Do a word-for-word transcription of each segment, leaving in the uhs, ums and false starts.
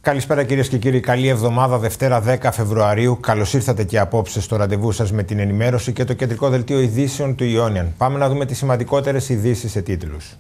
Καλησπέρα κυρίες και κύριοι, καλή εβδομάδα, Δευτέρα δέκα Φεβρουαρίου. Καλώς ήρθατε και απόψε στο ραντεβού σας με την ενημέρωση και το κεντρικό δελτίο ειδήσεων του Ionian. Πάμε να δούμε τις σημαντικότερες ειδήσεις σε τίτλους.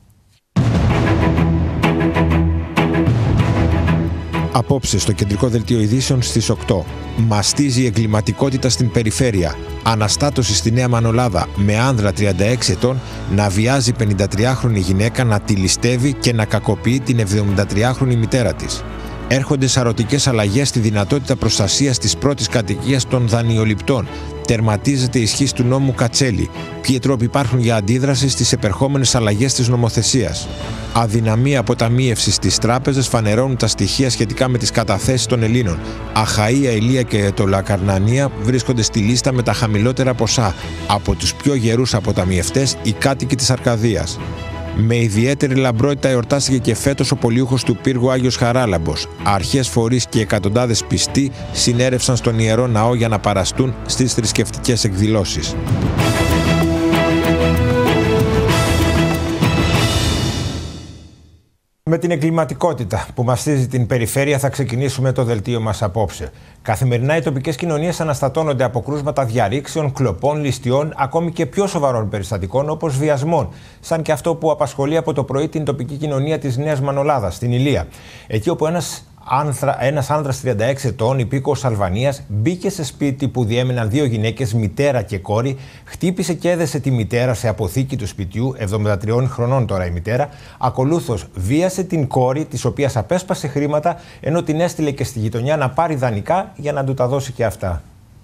Απόψε στο κεντρικό δελτίο ειδήσεων στις οκτώ. Μαστίζει η εγκληματικότητα στην περιφέρεια. Αναστάτωση στη Νέα Μανολάδα με άνδρα τριάντα έξι ετών να βιάζει πενηντατριάχρονη γυναίκα, να τη ληστεύει και να κακοποιεί την εβδομηντατριάχρονη μητέρα της. Έρχονται σαρωτικές αλλαγές στη δυνατότητα προστασίας της πρώτης κατοικίας των δανειοληπτών. Τερματίζεται η ισχύς του νόμου Κατσέλη. Ποιοι τρόποι υπάρχουν για αντίδραση στις επερχόμενες αλλαγές της νομοθεσίας. Αδυναμία αποταμίευσης στις τράπεζες φανερώνουν τα στοιχεία σχετικά με τις καταθέσεις των Ελλήνων. Αχαΐα, Ηλία και το Λακαρνανία βρίσκονται στη λίστα με τα χαμηλότερα ποσά. Από τους πιο γερούς αποταμιευτές, οι κάτοικοι της Αρκαδίας. Με ιδιαίτερη λαμπρότητα εορτάστηκε και φέτος ο πολιούχος του πύργου Άγιος Χαράλαμπος. Αρχές φορείς και εκατοντάδες πιστοί συνέρευσαν στον Ιερό Ναό για να παραστούν στις θρησκευτικές εκδηλώσεις. Με την εγκληματικότητα που μαστίζει την περιφέρεια θα ξεκινήσουμε το δελτίο μας απόψε. Καθημερινά οι τοπικές κοινωνίες αναστατώνονται από κρούσματα διαρρήξεων, κλοπών, ληστιών, ακόμη και πιο σοβαρών περιστατικών όπως βιασμών, σαν και αυτό που απασχολεί από το πρωί την τοπική κοινωνία της Νέας Μανολάδας, στην Ηλία. Εκεί όπου ένας Άνθρα, ένας άνδρας τριάντα έξι ετών, υπήκοος Αλβανίας, μπήκε σε σπίτι που διέμεναν δύο γυναίκες, μητέρα και κόρη, χτύπησε και έδεσε τη μητέρα σε αποθήκη του σπιτιού, εβδομήντα τριών χρονών τώρα η μητέρα, ακολούθως βίασε την κόρη, της οποίας απέσπασε χρήματα, ενώ την έστειλε και στη γειτονιά να πάρει δανεικά για να του τα δώσει και αυτά.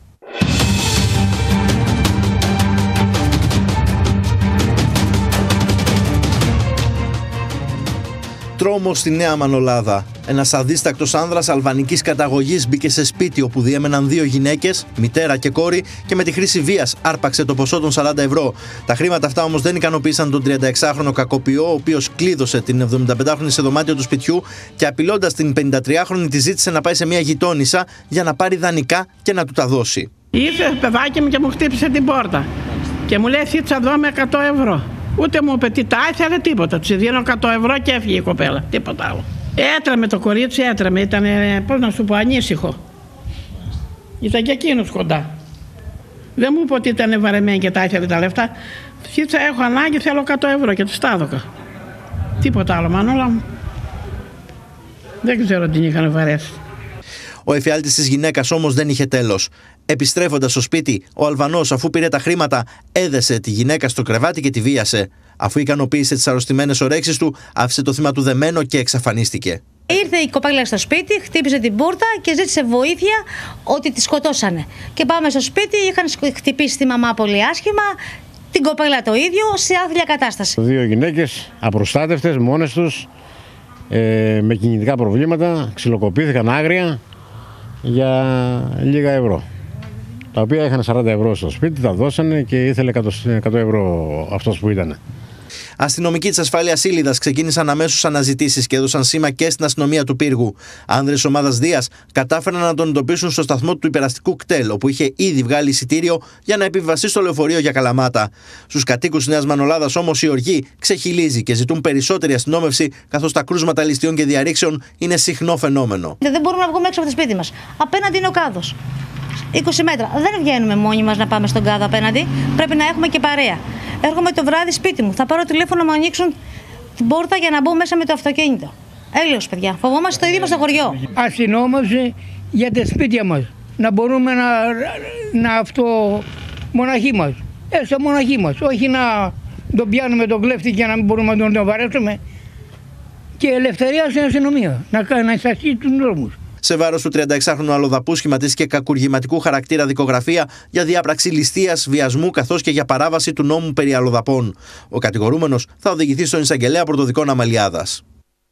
Τρόμος στη Νέα Μανολάδα. Ένας αδίστακτος άνδρας αλβανικής καταγωγής μπήκε σε σπίτι όπου διέμεναν δύο γυναίκες, μητέρα και κόρη, και με τη χρήση βίας άρπαξε το ποσό των σαράντα ευρώ. Τα χρήματα αυτά όμως δεν ικανοποίησαν τον τριανταεξάχρονο κακοποιό, ο οποίος κλείδωσε την εβδομηνταπεντάχρονη σε δωμάτιο του σπιτιού και απειλώντας την πενηντατριάχρονη τη ζήτησε να πάει σε μια γειτόνισσα για να πάρει δανεικά και να του τα δώσει. Ήρθε το παιδάκι μου και μου χτύπησε την πόρτα και μου λέει θίτσα εδώ με εκατό ευρώ. Ούτε μου είπε τι τα ήθελε, τίποτα. Του δίνω εκατό ευρώ και έφυγε η κοπέλα. Τίποτα άλλο. Έτρεμε το κορίτσι, έτρεμε. Ήταν, πώς να σου πω, ανήσυχο. Ήταν και εκείνος κοντά. Δεν μου είπε ότι ήταν βαρεμένη και τα ήθελε τα λεφτά. Θίτσα, έχω ανάγκη, θέλω εκατό ευρώ και του τα έδωκα. Τίποτα άλλο, Μανούλα μου. Δεν ξέρω τι είχαν βαρέσει. Ο εφιάλτης της γυναίκας όμως δεν είχε τέλος. Επιστρέφοντας στο σπίτι, ο Αλβανός, αφού πήρε τα χρήματα, έδεσε τη γυναίκα στο κρεβάτι και τη βίασε. Αφού ικανοποίησε τις αρρωστημένες ορέξεις του, άφησε το θύμα του δεμένο και εξαφανίστηκε. Ήρθε η κοπέλα στο σπίτι, χτύπησε την πόρτα και ζήτησε βοήθεια ότι τη σκοτώσανε. Και πάμε στο σπίτι, είχαν χτυπήσει τη μαμά πολύ άσχημα, την κοπέλα το ίδιο, σε άθλια κατάσταση. Δύο γυναίκες απροστάτευτες, μόνες τους, ε, με κινητικά προβλήματα, ξυλοκοπήθηκαν άγρια για λίγα ευρώ. Τα οποία είχαν σαράντα ευρώ στο σπίτι, τα δώσανε και ήθελε εκατό ευρώ αυτός που ήταν. Αστυνομικοί της ασφάλειας Ήλιδας ξεκίνησαν αμέσως αναζητήσεις και έδωσαν σήμα και στην αστυνομία του πύργου. Άνδρες ομάδας Δίας κατάφεραν να τον εντοπίσουν στο σταθμό του υπεραστικού κτέλ, όπου είχε ήδη βγάλει εισιτήριο για να επιβιβαστεί στο λεωφορείο για Καλαμάτα. Στους κατοίκους της Νέας Μανολάδας όμως η οργή ξεχυλίζει και ζητούν περισσότερη αστυνόμευση, καθώς τα κρούσματα ληστείων και διαρρήξεων είναι συχνό φαινόμενο. Δεν μπορούμε να βγούμε έξω από το σπίτι μας. Απέναντι είναι ο κάδος. είκοσι μέτρα. Δεν βγαίνουμε μόνοι μας να πάμε στον κάδο απέναντι. Πρέπει να έχουμε και παρέα. Έρχομαι το βράδυ σπίτι μου. Θα πάρω τηλέφωνο να μου ανοίξουν την πόρτα για να μπω μέσα με το αυτοκίνητο. Έλεος, παιδιά. Φοβόμαστε το ίδιο μας στο χωριό. Αστυνόμευση για τα σπίτια μας. Να μπορούμε να, να αυτό μοναχοί μας. Έστω μοναχοί μας. Όχι να τον πιάνουμε τον κλέφτη και να μην μπορούμε να τον βαρέσουμε. Και ελευθερία στην αστυνομία. Να, να εισασχίσει τους νόμους. Σε βάρος του τριανταεξάχρονου αλλοδαπού σχηματίστηκε κακουργηματικού χαρακτήρα δικογραφία για διάπραξη ληστείας, βιασμού καθώς και για παράβαση του νόμου περί αλλοδαπών. Ο κατηγορούμενος θα οδηγηθεί στον εισαγγελέα πρωτοδικών Αμαλιάδας.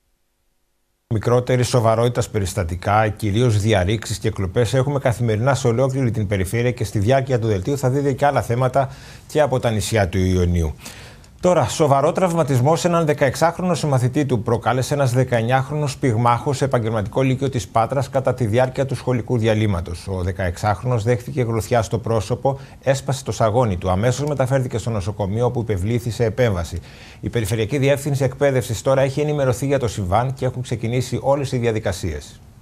Μικρότερη σοβαρότητας περιστατικά, κυρίως διαρρήξεις και κλοπές, έχουμε καθημερινά σε ολόκληρη την περιφέρεια και στη διάρκεια του δελτίου θα δείτε και άλλα θέματα και από τα νησιά του Ιωνίου. Τώρα, σοβαρό τραυματισμό σε έναν δεκαεξάχρονο συμμαθητή του προκάλεσε ένας δεκαεννιάχρονος πυγμάχος σε επαγγελματικό λύκειο της Πάτρας κατά τη διάρκεια του σχολικού διαλύματος. Ο δεκαεξάχρονος δέχτηκε γροθιά στο πρόσωπο, έσπασε το σαγόνι του. Αμέσως μεταφέρθηκε στο νοσοκομείο όπου υπευλήθη σε επέμβαση. Η Περιφερειακή Διεύθυνση Εκπαίδευσης τώρα έχει ενημερωθεί για το συμβάν και έχουν ξεκινήσει όλες οι διαδικασίες.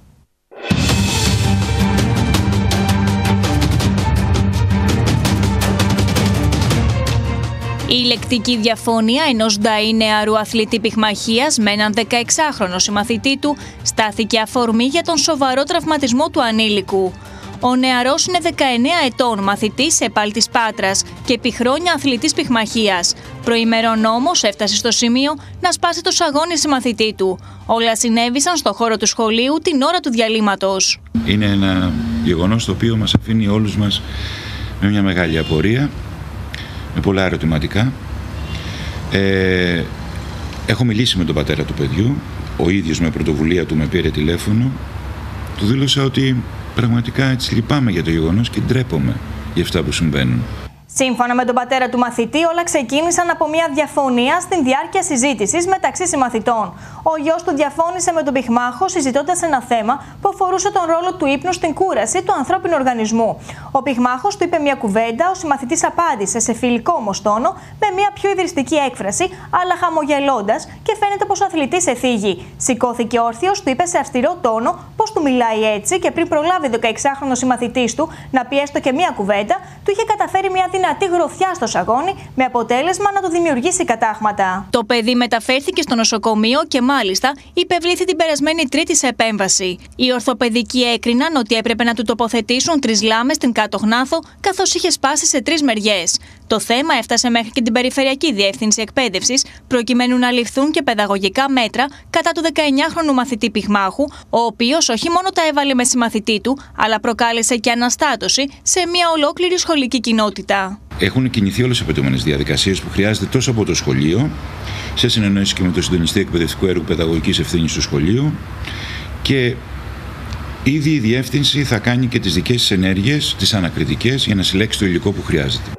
Η λεκτική διαφωνία ενός νταΐ νεαρού αθλητή πυχμαχίας με έναν δεκαεξάχρονο συμμαθητή του στάθηκε αφορμή για τον σοβαρό τραυματισμό του ανήλικου. Ο νεαρός είναι δεκαεννέα ετών, μαθητής ΕΠΑΛ της Πάτρας και επί χρόνια αθλητής πυχμαχίας. Προημερών όμως έφτασε στο σημείο να σπάσει το σαγόνι συμμαθητή του. Όλα συνέβησαν στο χώρο του σχολείου την ώρα του διαλύματος. Είναι ένα γεγονός το οποίο μας αφήνει όλους μας με μια μεγάλη απορία, με πολλά ερωτηματικά. Ε, έχω μιλήσει με τον πατέρα του παιδιού, ο ίδιος με πρωτοβουλία του με πήρε τηλέφωνο, του δήλωσα ότι πραγματικά έτσι λυπάμαι για το γεγονός και ντρέπομαι για αυτά που συμβαίνουν. Σύμφωνα με τον πατέρα του μαθητή, όλα ξεκίνησαν από μια διαφωνία στην διάρκεια συζήτησης μεταξύ συμμαθητών. Ο γιος του διαφώνησε με τον πυχμάχο συζητώντας ένα θέμα που αφορούσε τον ρόλο του ύπνου στην κούραση του ανθρώπινου οργανισμού. Ο πυχμάχος του είπε μια κουβέντα, ο συμμαθητής απάντησε σε φιλικό όμως τόνο, με μια πιο ιδρυστική έκφραση, αλλά χαμογελώντας και φαίνεται πως ο αθλητής εφήγει. Σηκώθηκε όρθιος, του είπε σε αυστηρό τόνο πως του μιλάει έτσι και πριν προλάβει ο δεκαεξάχρονος συμμαθητής του να πει έστω και μια κουβέντα, του είχε καταφέρει μια δυνατή γροθιά στο σαγόνι με αποτέλεσμα να του δημιουργήσει κατάγματα. Το παιδί μεταφέρθηκε στο νοσοκομείο και μάλιστα υπευλήθη την περασμένη Τρίτη σε επέμβαση. Οι ορθοπαιδικοί έκριναν ότι έπρεπε να του τοποθετήσουν τρεις λάμες στην κάτω γνάθο, καθώς είχε σπάσει σε τρεις μεριές. Το θέμα έφτασε μέχρι και την Περιφερειακή Διεύθυνση Εκπαίδευσης, προκειμένου να ληφθούν και παιδαγωγικά μέτρα κατά του δεκαεννιάχρονου μαθητή πυχμάχου, ο οποίος όχι μόνο τα έβαλε με συμμαθητή του, αλλά προκάλεσε και αναστάτωση σε μια ολόκληρη σχολική κοινότητα. Έχουν κινηθεί όλες οι απαιτούμενες διαδικασίες που χρειάζεται τόσο από το σχολείο, σε συνεννόηση και με το συντονιστή εκπαιδευτικού έργου παιδαγωγικής ευθύνης του σχολείου, και ήδη η διεύθυνση θα κάνει και τις δικές της ενέργειες, τις ανακριτικές, για να συλλέξει το υλικό που χρειάζεται.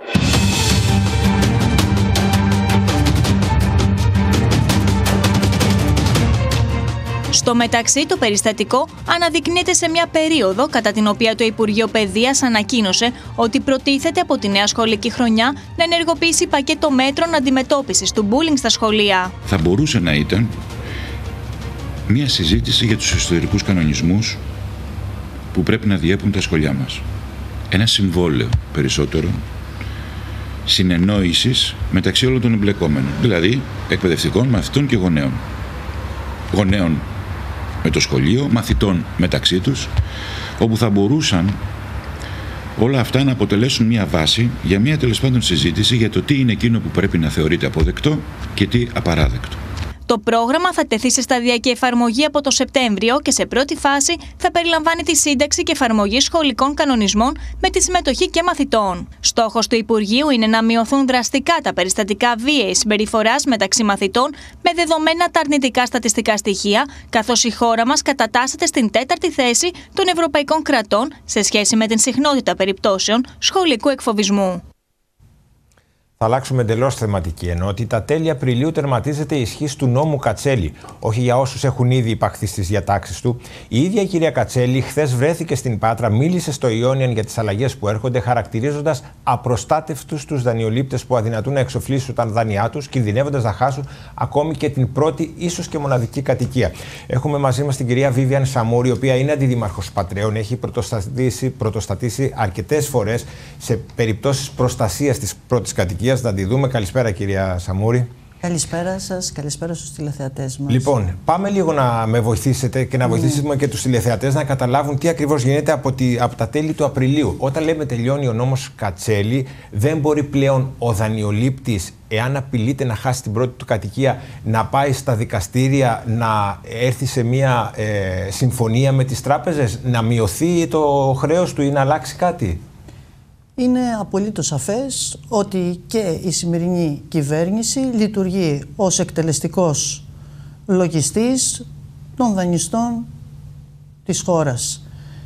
Στο μεταξύ, το περιστατικό αναδεικνύεται σε μια περίοδο κατά την οποία το Υπουργείο Παιδείας ανακοίνωσε ότι προτίθεται από τη νέα σχολική χρονιά να ενεργοποιήσει πακέτο μέτρων αντιμετώπισης του bullying στα σχολεία. Θα μπορούσε να ήταν μια συζήτηση για τους εσωτερικούς κανονισμούς που πρέπει να διέπουν τα σχολεία μας. Ένα συμβόλαιο περισσότερο συνεννόησης μεταξύ όλων των εμπλεκόμενων, δηλαδή εκπαιδευτικών, μαθητών και γονέων. Γονέων με το σχολείο, μαθητών μεταξύ τους, όπου θα μπορούσαν όλα αυτά να αποτελέσουν μια βάση για μια τέλος πάντων συζήτηση για το τι είναι εκείνο που πρέπει να θεωρείται αποδεκτό και τι απαράδεκτο. Το πρόγραμμα θα τεθεί σε σταδιακή εφαρμογή από το Σεπτέμβριο και σε πρώτη φάση θα περιλαμβάνει τη σύνταξη και εφαρμογή σχολικών κανονισμών με τη συμμετοχή και μαθητών. Στόχος του Υπουργείου είναι να μειωθούν δραστικά τα περιστατικά βίαιης συμπεριφοράς μεταξύ μαθητών με δεδομένα τα αρνητικά στατιστικά στοιχεία, καθώς η χώρα μας κατατάσσεται στην τέταρτη θέση των ευρωπαϊκών κρατών σε σχέση με την συχνότητα περιπτώσεων σχολικού εκφοβισμού. Θα αλλάξουμε εντελώς θεματική ενότητα. Τέλη Απριλίου τερματίζεται η ισχύς του νόμου Κατσέλη. Όχι για όσους έχουν ήδη υπαχθεί στις διατάξεις του. Η ίδια η κυρία Κατσέλη χθες βρέθηκε στην Πάτρα, μίλησε στο Ιόνιαν για τις αλλαγές που έρχονται, χαρακτηρίζοντας απροστάτευτους τους δανειολήπτες που αδυνατούν να εξοφλήσουν τα δάνειά τους, κινδυνεύοντας να χάσουν ακόμη και την πρώτη, ίσως και μοναδική κατοικία. Έχουμε μαζί μας την κυρία Βίβιαν Σαμούρη, η οποία είναι αντιδήμαρχος Πατρέων. Έχει πρωτοστατήσει, πρωτοστατήσει αρκετές φορές σε περιπτώσεις προστασίας της πρώτης κατοικίας. Να τη δούμε. Καλησπέρα, κυρία Σαμούρη. Καλησπέρα σας, καλησπέρα στους τηλεθεατές μας. Λοιπόν, πάμε λίγο να με βοηθήσετε και να mm. βοηθήσουμε και τους τηλεθεατές να καταλάβουν τι ακριβώς γίνεται από, τη, από τα τέλη του Απριλίου. Όταν λέμε τελειώνει ο νόμος Κατσέλη, δεν μπορεί πλέον ο δανειολήπτης, εάν απειλείται να χάσει την πρώτη του κατοικία, να πάει στα δικαστήρια, να έρθει σε μια ε, συμφωνία με τις τράπεζες, να μειωθεί το χρέος του ή να αλλάξει κάτι. Είναι απολύτως σαφές ότι και η σημερινή κυβέρνηση λειτουργεί ως εκτελεστικός λογιστής των δανειστών της χώρας,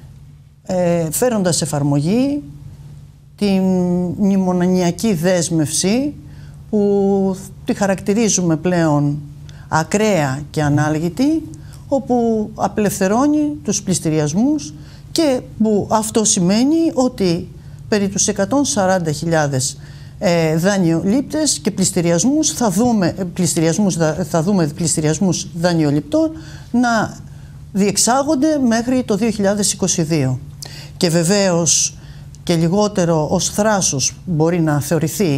ε, φέροντας εφαρμογή την μνημονιακή δέσμευση που τη χαρακτηρίζουμε πλέον ακραία και ανάλγητη, όπου απελευθερώνει τους πληστηριασμούς και που αυτό σημαίνει ότι περί τους εκατόν σαράντα χιλιάδες ε, δανειολήπτες και πληστηριασμούς θα δούμε, πληστηριασμούς, θα δούμε πληστηριασμούς δανειοληπτών να διεξάγονται μέχρι το δύο χιλιάδες είκοσι δύο. Και βεβαίως και λιγότερο ως θράσος μπορεί να θεωρηθεί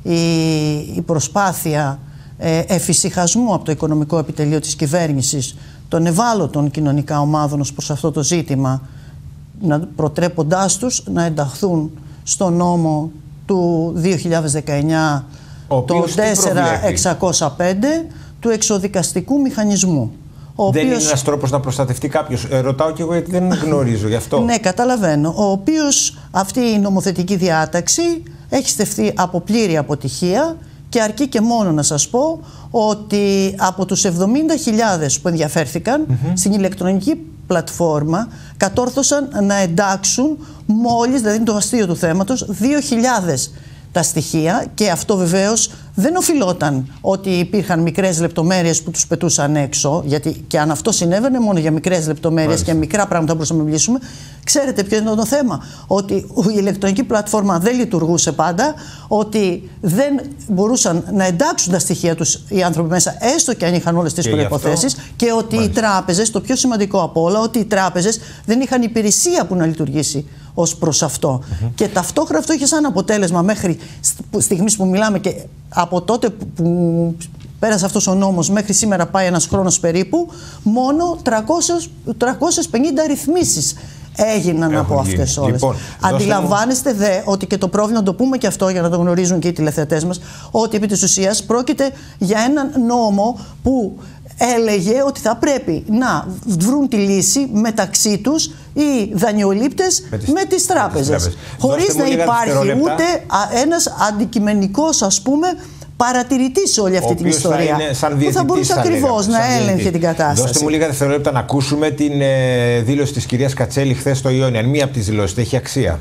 η, η προσπάθεια ε, εφησυχασμού από το οικονομικό επιτελείο της κυβέρνησης των ευάλωτων κοινωνικά ομάδων ως προς αυτό το ζήτημα, να προτρέποντάς τους να ενταχθούν στο νόμο του δύο χιλιάδες δεκαεννιά, το τέσσερα χιλιάδες εξακόσια πέντε του εξοδικαστικού μηχανισμού. Ο δεν οποίος... είναι ένας τρόπος να προστατευτεί κάποιος. Ε, ρωτάω και εγώ γιατί δεν γνωρίζω γι' αυτό. Ναι, καταλαβαίνω. Ο οποίος αυτή η νομοθετική διάταξη έχει στεφθεί από πλήρη αποτυχία και αρκεί και μόνο να σας πω ότι από τους εβδομήντα χιλιάδες που ενδιαφέρθηκαν mm-hmm. στην ηλεκτρονική πλατφόρμα κατόρθωσαν να εντάξουν μόλις, δηλαδή είναι το αστείο του θέματος, δύο χιλιάδες τα στοιχεία, και αυτό βεβαίως δεν οφειλόταν ότι υπήρχαν μικρές λεπτομέρειες που τους πετούσαν έξω, γιατί και αν αυτό συνέβαινε μόνο για μικρές λεπτομέρειες Μάλιστα. και μικρά πράγματα μπορούσαμε να μιλήσουμε. Ξέρετε ποιο είναι το θέμα? Ότι η ηλεκτρονική πλατφόρμα δεν λειτουργούσε πάντα, ότι δεν μπορούσαν να εντάξουν τα στοιχεία τους οι άνθρωποι μέσα, έστω και αν είχαν όλες τις προϋποθέσεις, και ότι Μάλιστα. οι τράπεζες, το πιο σημαντικό από όλα, ότι οι τράπεζες δεν είχαν υπηρεσία που να λειτουργήσει ως προς αυτό. Mm-hmm. Και ταυτόχρονα αυτό είχε σαν αποτέλεσμα μέχρι στιγμής που μιλάμε, και από τότε που πέρασε αυτός ο νόμος μέχρι σήμερα πάει ένας χρόνος περίπου, μόνο τριακόσιες πενήντα ρυθμίσεις έγιναν Έχουν από αυτές όλες. Λοιπόν, Αντιλαμβάνεστε δε ότι και το πρόβλημα, να το πούμε και αυτό για να το γνωρίζουν και οι τηλεθεατές μας, ότι επί της ουσίας πρόκειται για έναν νόμο που έλεγε ότι θα πρέπει να βρουν τη λύση μεταξύ τους οι δανειολήπτες με τις, με τις τράπεζες. Χωρίς να υπάρχει ούτε ένας αντικειμενικός, ας πούμε, παρατηρητής σε όλη αυτή την ιστορία. Θα που θα μπορούσε ακριβώς να έλεγχε την κατάσταση. Δώστε μου λίγα δευτερόλεπτα να ακούσουμε την ε, δήλωση της κυρίας Κατσέλη χθες στο Ιόνιαν. Μία από τις δηλώσεις, έχει αξία.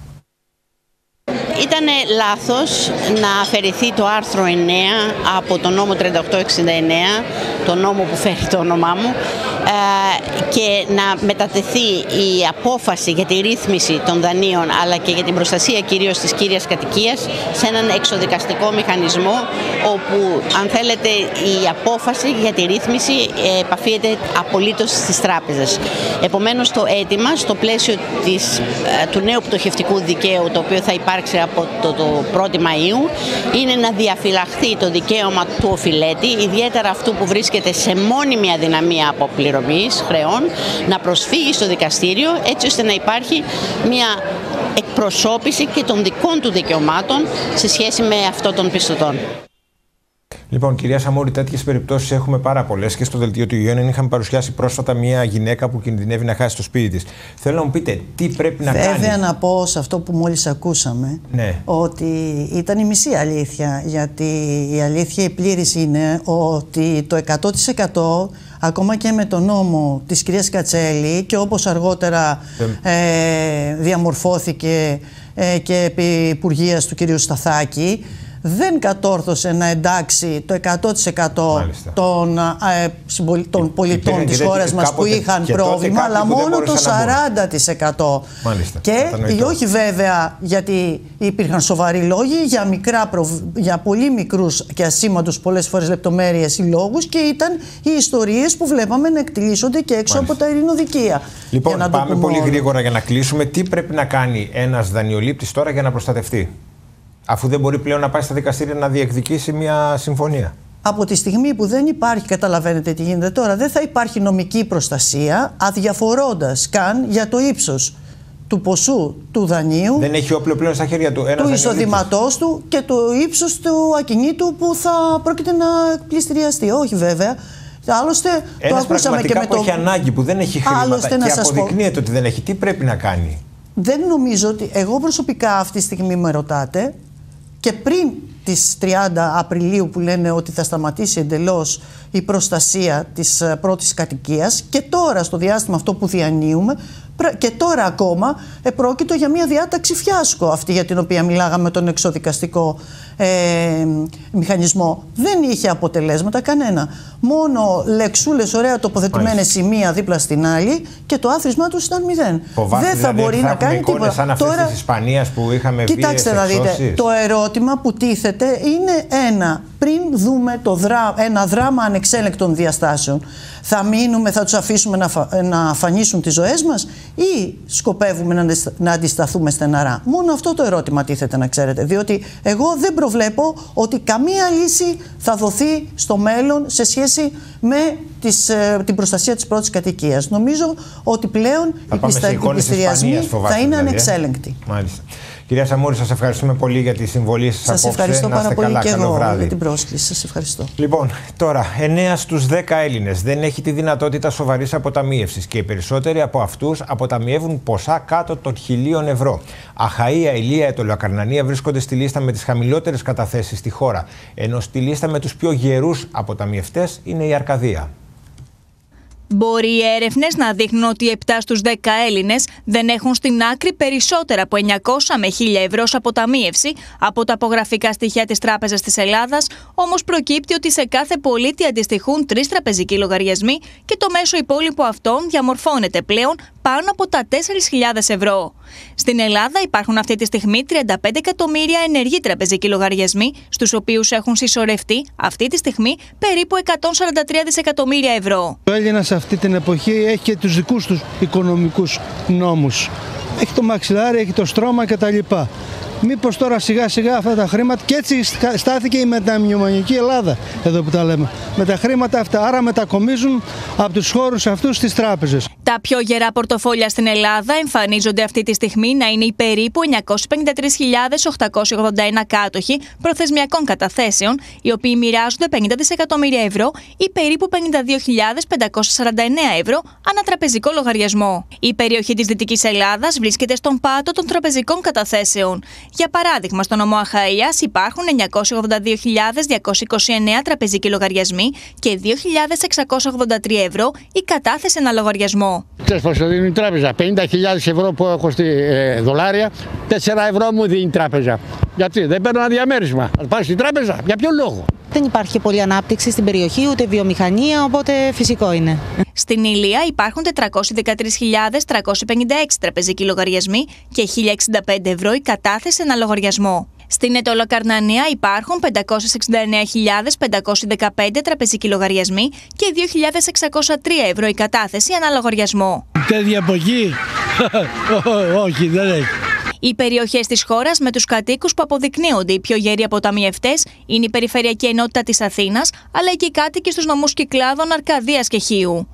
Ήταν λάθος να αφαιρεθεί το άρθρο εννέα από το νόμο τριάντα οκτώ εξήντα εννέα, το νόμο που φέρει το όνομά μου, και να μετατεθεί η απόφαση για τη ρύθμιση των δανείων αλλά και για την προστασία κυρίως της κύριας κατοικίας σε έναν εξοδικαστικό μηχανισμό, όπου αν θέλετε η απόφαση για τη ρύθμιση επαφίεται απολύτως στις τράπεζες. Επομένως το αίτημα στο πλαίσιο της, του νέου πτωχευτικού δικαίου, το οποίο θα υπάρξει από το, το πρώτη Μαΐου, είναι να διαφυλαχθεί το δικαίωμα του οφειλέτη, ιδιαίτερα αυτού που βρίσκεται σε μόνιμη αδυναμία αποπληρωμής χρεών, να προσφύγει στο δικαστήριο, έτσι ώστε να υπάρχει μια εκπροσώπηση και των δικών του δικαιωμάτων σε σχέση με αυτό των πιστωτών. Λοιπόν, κυρία Σαμούρη, τέτοιες περιπτώσεις έχουμε πάρα πολλές, και στο δελτίο του Ιόνιαν είχαμε παρουσιάσει πρόσφατα μια γυναίκα που κινδυνεύει να χάσει το σπίτι της. Θέλω να μου πείτε τι πρέπει να Βέβαια, κάνει. Βέβαια, να πω σε αυτό που μόλις ακούσαμε, ναι. ότι ήταν η μισή αλήθεια. Γιατί η αλήθεια η πλήρης είναι ότι το εκατό τοις εκατό, ακόμα και με τον νόμο της κυρίας Κατσέλη, και όπως αργότερα ε... Ε, διαμορφώθηκε ε, και επί υπουργείας του κυρίου Σταθάκη, δεν κατόρθωσε να εντάξει το εκατό τοις εκατό των, ε, των πολιτών της χώρας μας που είχαν πρόβλημα, αλλά μόνο το σαράντα τοις εκατό. Μάλιστα, και όχι βέβαια γιατί υπήρχαν σοβαροί λόγοι, για, μικρά προβ... για πολύ μικρούς και ασήμαντους πολλές φορές λεπτομέρειες ή λόγους, και ήταν οι ιστορίες που βλέπαμε να εκτιλήσονται και έξω Μάλιστα. από τα ειρηνοδικεία. Λοιπόν, να πάμε πολύ όλο. γρήγορα για να κλείσουμε. Τι πρέπει να κάνει ένας δανειολήπτης τώρα για να προστατευτεί, αφού δεν μπορεί πλέον να πάει στα δικαστήρια να διεκδικήσει μια συμφωνία? Από τη στιγμή που δεν υπάρχει, καταλαβαίνετε τι γίνεται τώρα, δεν θα υπάρχει νομική προστασία, αδιαφορώντας καν για το ύψος του ποσού του δανείου, δεν έχει όπλο πλέον στα χέρια του, του εισοδήματός του και το ύψος του ακινήτου που θα πρόκειται να πληστηριαστεί. Όχι βέβαια. Άλλωστε, ένας το ακούσαμε και με που το... έχει ανάγκη, που δεν έχει χρήματα Άλλωστε, και αποδεικνύεται πω... ότι δεν έχει. Τι πρέπει να κάνει? Δεν νομίζω ότι... Εγώ προσωπικά αυτή τη στιγμή με ρωτάτε, και πριν τις τριάντα Απριλίου που λένε ότι θα σταματήσει εντελώς η προστασία της πρώτης κατοικίας, και τώρα στο διάστημα αυτό που διανύουμε, και τώρα ακόμα επρόκειτο για μια διάταξη φιάσκο αυτή για την οποία μιλάγαμε, τον εξοδικαστικό ε, μηχανισμό. Δεν είχε αποτελέσματα κανένα. Μόνο λεξούλες ωραία τοποθετημένες σημεία δίπλα στην άλλη, και το άθροισμά τους ήταν μηδέν. Φοβάστε, δεν θα δηλαδή, μπορεί θα να κάνει τίποτα. Σαν αυτές τώρα, της Ισπανίας που είχαμε βίες κοιτάξτε να δείτε, το ερώτημα που τίθεται είναι ένα. Πριν δούμε το δρά, ένα δράμα ανεξέλεγκτων διαστάσεων, θα μείνουμε, θα τους αφήσουμε να, φα, να αφανίσουν τις ζωές μας, ή σκοπεύουμε να αντισταθούμε στεναρά? Μόνο αυτό το ερώτημα τίθεται, να ξέρετε, διότι εγώ δεν προβλέπω ότι καμία λύση θα δοθεί στο μέλλον σε σχέση με τις, την προστασία της πρώτης κατοικίας. Νομίζω ότι πλέον οι πληστηριασμοί θα είναι ανεξέλεγκτοι. Μάλιστα. Κυρία Σαμούρη, σας ευχαριστούμε πολύ για τη συμβολή σας απόψε. Σας ευχαριστώ πάρα πολύ καλά, και καλό εγώ βράδυ. για την πρόσκληση. Σας ευχαριστώ. Λοιπόν, τώρα, εννέα στους δέκα Έλληνες δεν έχει τη δυνατότητα σοβαρής αποταμίευσης και οι περισσότεροι από αυτούς αποταμιεύουν ποσά κάτω των χιλίων ευρώ. Αχαΐα, Ηλία, Αιτωλοακαρνανία βρίσκονται στη λίστα με τις χαμηλότερες καταθέσεις στη χώρα, ενώ στη λίστα με τους πιο γερούς αποταμιευτές είναι η Αρκαδία. Μπορεί οι έρευνες να δείχνουν ότι επτά στους δέκα Έλληνες δεν έχουν στην άκρη περισσότερα από εννιακόσια με χίλια ευρώ σε αποταμίευση από τα απογραφικά στοιχεία της Τράπεζας της Ελλάδας, όμως προκύπτει ότι σε κάθε πολίτη αντιστοιχούν τρεις τραπεζικοί λογαριασμοί και το μέσο υπόλοιπο αυτών διαμορφώνεται πλέον πάνω από τα τέσσερις χιλιάδες ευρώ. Στην Ελλάδα υπάρχουν αυτή τη στιγμή τριάντα πέντε εκατομμύρια ενεργοί τραπεζικοί λογαριασμοί, στους οποίους έχουν συσσωρευτεί αυτή τη στιγμή περίπου εκατόν σαράντα τρία δισεκατομμύρια ευρώ. Ο Έλληνας σε αυτή την εποχή έχει και τους δικούς τους οικονομικούς νόμους. Έχει το μαξιλάρι, έχει το στρώμα κτλ. Μήπως τώρα σιγά σιγά αυτά τα χρήματα, και έτσι στάθηκε η μεταμνημονιακή Ελλάδα, εδώ που τα λέμε, με τα χρήματα αυτά, άρα μετακομίζουν από τους χώρους αυτούς στις τράπεζες. Τα πιο γερά πορτοφόλια στην Ελλάδα εμφανίζονται αυτή τη στιγμή να είναι οι περίπου εννιακόσιες πενήντα τρεις χιλιάδες οκτακόσιοι ογδόντα ένα κάτοχοι προθεσμιακών καταθέσεων, οι οποίοι μοιράζονται πενήντα δισεκατομμύρια ευρώ ή περίπου πενήντα δύο χιλιάδες πεντακόσια σαράντα εννέα ευρώ ανά τραπεζικό λογαριασμό. Η περιοχή της Δυτικής Ελλάδας βρίσκεται στον πάτο των τραπεζικών καταθέσεων. Για παράδειγμα, στο νομό Αχαΐας υπάρχουν εννιακόσιοι ογδόντα δύο χιλιάδες διακόσιοι είκοσι εννέα τραπεζικοί λογαριασμοί και δύο χιλιάδες εξακόσια ογδόντα τρία ευρώ η κατάθεση ένα λογαριασμό. Ξέρεις πόσο δίνει η τράπεζα? πενήντα χιλιάδες ευρώ που έχω στη ε, δολάρια, τέσσερα ευρώ μου δίνει η τράπεζα. Γιατί δεν παίρνω ένα διαμέρισμα? Θα πάω στην τράπεζα, για ποιο λόγο? Δεν υπάρχει πολλή ανάπτυξη στην περιοχή, ούτε βιομηχανία, οπότε φυσικό είναι. Στην Ηλία υπάρχουν τετρακόσιες δεκατρείς χιλιάδες τριακόσιοι πενήντα έξι τραπεζικοί λογαριασμοί και χίλια εξήντα πέντε ευρώ η κατάθεση ένα λογαριασμό. Στην Αιτωλοακαρνανία υπάρχουν πεντακόσιες εξήντα εννέα χιλιάδες πεντακόσιοι δεκαπέντε τραπεζικοί λογαριασμοί και δύο χιλιάδες εξακόσια τρία ευρώ η κατάθεση ένα λογαριασμό. Τέτοια από εκεί, όχι, δεν έχει. Οι περιοχές της χώρας με τους κατοίκους που αποδεικνύονται οι πιο γεροί αποταμιευτές είναι η Περιφερειακή Ενότητα της Αθήνας, αλλά και οι κάτοικοι στους νομούς Κυκλάδων, Αρκαδίας και Χίου.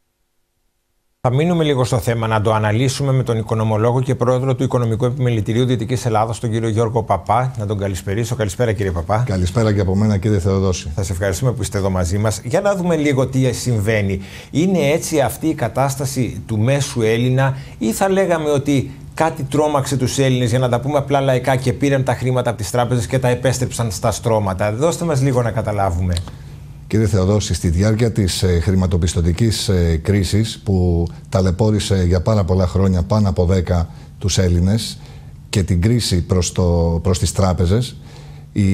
Θα μείνουμε λίγο στο θέμα, να το αναλύσουμε με τον οικονομολόγο και πρόεδρο του Οικονομικού Επιμελητηρίου Δυτικής Ελλάδας, τον κύριο Γιώργο Παπά. Να τον καλησπερίσω. Καλησπέρα, κύριε Παπά. Καλησπέρα και από μένα, κύριε Θεοδόση. Σας ευχαριστούμε που είστε εδώ μαζί μας. Για να δούμε λίγο τι συμβαίνει. Είναι έτσι αυτή η κατάσταση του μέσου Έλληνα, ή θα λέγαμε ότι κάτι τρόμαξε τους Έλληνες, για να τα πούμε απλά λαϊκά, και πήραν τα χρήματα από τις τράπεζες και τα επέστρεψαν στα στρώματα? Δώστε μας λίγο να καταλάβουμε. Κύριε Θεοδόση, στη διάρκεια της ε, χρηματοπιστωτικής ε, κρίσης που ταλαιπώρησε για πάρα πολλά χρόνια, πάνω από δέκα, τους Έλληνες, και την κρίση προς, το, προς τις τράπεζες, οι,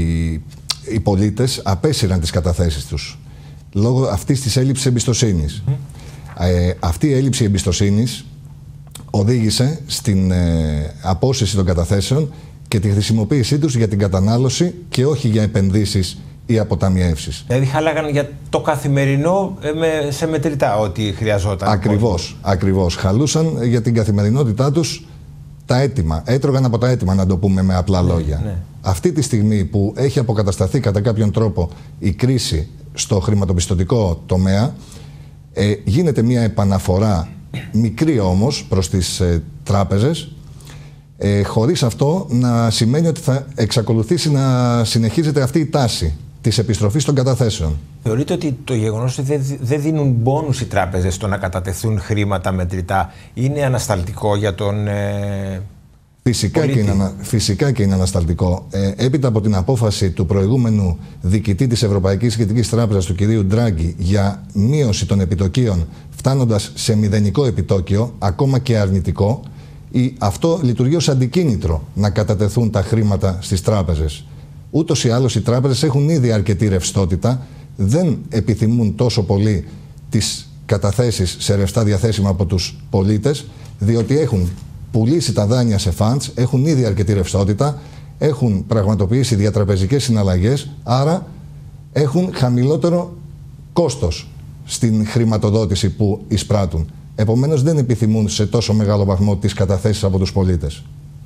οι πολίτες απέσυραν τις καταθέσεις τους λόγω αυτής της έλλειψης εμπιστοσύνης. Mm. Ε, αυτή η έλλειψη εμπιστοσύνης οδήγησε στην ε, απόσυρση των καταθέσεων και τη χρησιμοποίησή τους για την κατανάλωση και όχι για επενδύσεις ή αποταμιεύσεις. Δηλαδή χάλαγαν για το καθημερινό με, σε μετρητά ό,τι χρειαζόταν. Ακριβώς, ακριβώς. Χαλούσαν για την καθημερινότητά τους τα έτοιμα. Έτρωγαν από τα έτοιμα, να το πούμε με απλά ναι, λόγια. Ναι. Αυτή τη στιγμή που έχει αποκατασταθεί κατά κάποιον τρόπο η κρίση στο χρηματοπιστωτικό τομέα, ε, γίνεται μια επαναφορά, μικρή όμως, προς τις ε, τράπεζες, ε, χωρίς αυτό να σημαίνει ότι θα εξακολουθήσει να συνεχίζεται αυτή η τάση της επιστροφής των καταθέσεων. Θεωρείτε ότι το γεγονός ότι δεν δίνουν μπόνους οι τράπεζες στο να κατατεθούν χρήματα μετρητά είναι ανασταλτικό για τον ε, φυσικά, και είναι, φυσικά και είναι ανασταλτικό. Ε, έπειτα από την απόφαση του προηγούμενου διοικητή της Ευρωπαϊκής Κεντρικής Τράπεζας, του κυρίου Ντράγκη, για μείωση των επιτοκίων φτάνοντας σε μηδενικό επιτόκιο, ακόμα και αρνητικό, η, αυτό λειτουργεί ως αντικίνητρο να κατατεθούν τα χρήματα στις τράπεζες. Ούτως ή άλλως οι τράπεζες έχουν ήδη αρκετή ρευστότητα, δεν επιθυμούν τόσο πολύ τις καταθέσεις σε ρευστά διαθέσιμα από τους πολίτες, διότι έχουν πουλήσει τα δάνεια σε funds, έχουν ήδη αρκετή ρευστότητα, έχουν πραγματοποιήσει διατραπεζικές συναλλαγές, άρα έχουν χαμηλότερο κόστος στην χρηματοδότηση που εισπράττουν. Επομένως δεν επιθυμούν σε τόσο μεγάλο βαθμό τις καταθέσεις από τους πολίτες.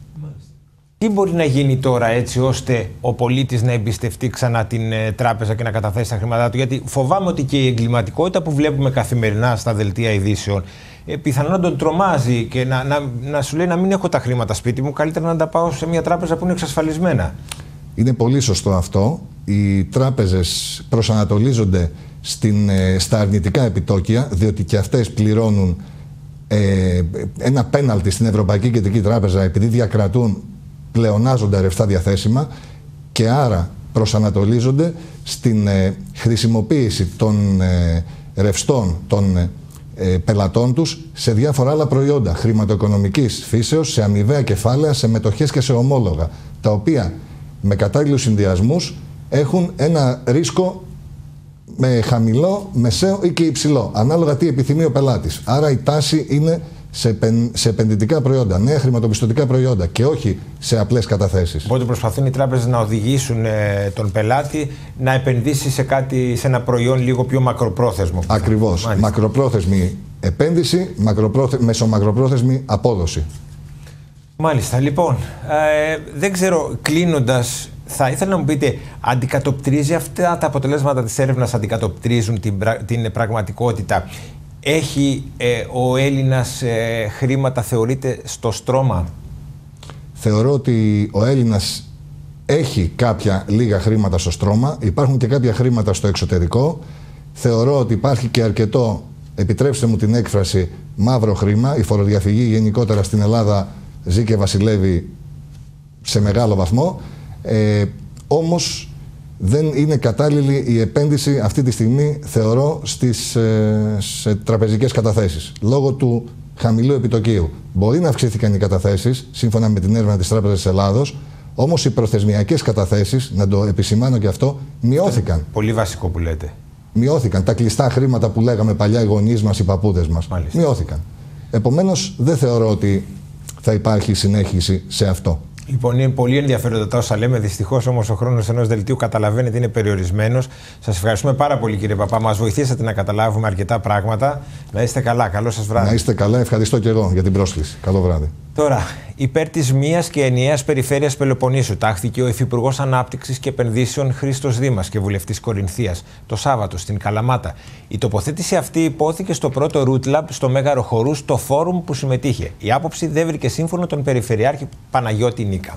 Τι μπορεί να γίνει τώρα έτσι ώστε ο πολίτης να εμπιστευτεί ξανά την ε, τράπεζα και να καταθέσει τα χρήματά του? Γιατί φοβάμαι ότι και η εγκληματικότητα που βλέπουμε καθημερινά στα δελτία ειδήσεων ε, πιθανόν να τον τρομάζει και να, να, να σου λέει να μην έχω τα χρήματα σπίτι μου, καλύτερα να τα πάω σε μια τράπεζα που είναι εξασφαλισμένα. Είναι πολύ σωστό αυτό. Οι τράπεζες προσανατολίζονται στην, ε, στα αρνητικά επιτόκια, διότι και αυτές πληρώνουν ε, ένα πέναλτι στην Ευρωπαϊκή Κεντρική Τράπεζα επειδή διακρατούν πλεονάζοντα ρευστά διαθέσιμα και άρα προσανατολίζονται στην ε, χρησιμοποίηση των ε, ρευστών των ε, πελατών τους σε διάφορα άλλα προϊόντα χρηματοοικονομικής φύσεως, σε αμοιβαία κεφάλαια, σε μετοχές και σε ομόλογα, τα οποία με κατάλληλους συνδυασμούς έχουν ένα ρίσκο με χαμηλό, μεσαίο ή και υψηλό, ανάλογα τι επιθυμεί ο πελάτης. Άρα η τάση είναι σε, σε επενδυτικά προϊόντα, νέα χρηματοπιστωτικά προϊόντα και όχι σε απλές καταθέσεις. Οπότε προσπαθούν οι τράπεζες να οδηγήσουν ε, τον πελάτη να επενδύσει σε, κάτι, σε ένα προϊόν λίγο πιο μακροπρόθεσμο. Ακριβώς. Μάλιστα. Μακροπρόθεσμη επένδυση, μακροπρόθε, μεσομακροπρόθεσμη απόδοση. Μάλιστα. Λοιπόν, ε, δεν ξέρω, κλείνοντας, θα ήθελα να μου πείτε, αντικατοπτρίζει αυτά τα αποτελέσματα της έρευνας, αντικατοπτρίζουν την, την πραγματικότητα? Έχει ε, ο Έλληνας ε, χρήματα, θεωρείται, στο στρώμα? Θεωρώ ότι ο Έλληνας έχει κάποια λίγα χρήματα στο στρώμα. Υπάρχουν και κάποια χρήματα στο εξωτερικό. Θεωρώ ότι υπάρχει και αρκετό, επιτρέψτε μου την έκφραση, μαύρο χρήμα. Η φοροδιαφυγή γενικότερα στην Ελλάδα ζει και βασιλεύει σε μεγάλο βαθμό. Ε, όμως δεν είναι κατάλληλη η επένδυση αυτή τη στιγμή, θεωρώ, στις ε, σε τραπεζικές καταθέσεις. Λόγω του χαμηλού επιτοκίου. Μπορεί να αυξήθηκαν οι καταθέσεις, σύμφωνα με την έρευνα της Τράπεζας της Ελλάδος, όμως οι προθεσμιακές καταθέσεις, να το επισημάνω και αυτό, μειώθηκαν. Πολύ βασικό που λέτε. Μειώθηκαν. Τα κλειστά χρήματα που λέγαμε παλιά οι γονείς μας, οι παππούδες μας, μάλιστα, μειώθηκαν. Επομένως, δεν θεωρώ ότι θα υπάρχει συνέχιση σε αυτό. Λοιπόν, είναι πολύ ενδιαφέροντα τα όσα λέμε. Δυστυχώς όμως ο χρόνος ενός δελτίου, καταλαβαίνετε, είναι περιορισμένος. Σας ευχαριστούμε πάρα πολύ, κύριε Παπά. Μας βοηθήσατε να καταλάβουμε αρκετά πράγματα. Να είστε καλά. Καλό σας βράδυ. Να είστε καλά. Ευχαριστώ και εγώ για την πρόσκληση. Καλό βράδυ. Τώρα, υπέρ της μίας και ενιαίας περιφέρειας Πελοποννήσου τάχθηκε ο Υφυπουργός Ανάπτυξης και Επενδύσεων Χρήστος Δήμας και βουλευτής Κορινθίας το Σάββατο στην Καλαμάτα. Η τοποθέτηση αυτή υπόθηκε στο πρώτο Root Lab στο Μέγαρο Χορού, στο φόρουμ που συμμετείχε. Η άποψη δεν βρήκε σύμφωνο τον Περιφερειάρχη Παναγιώτη Νίκα.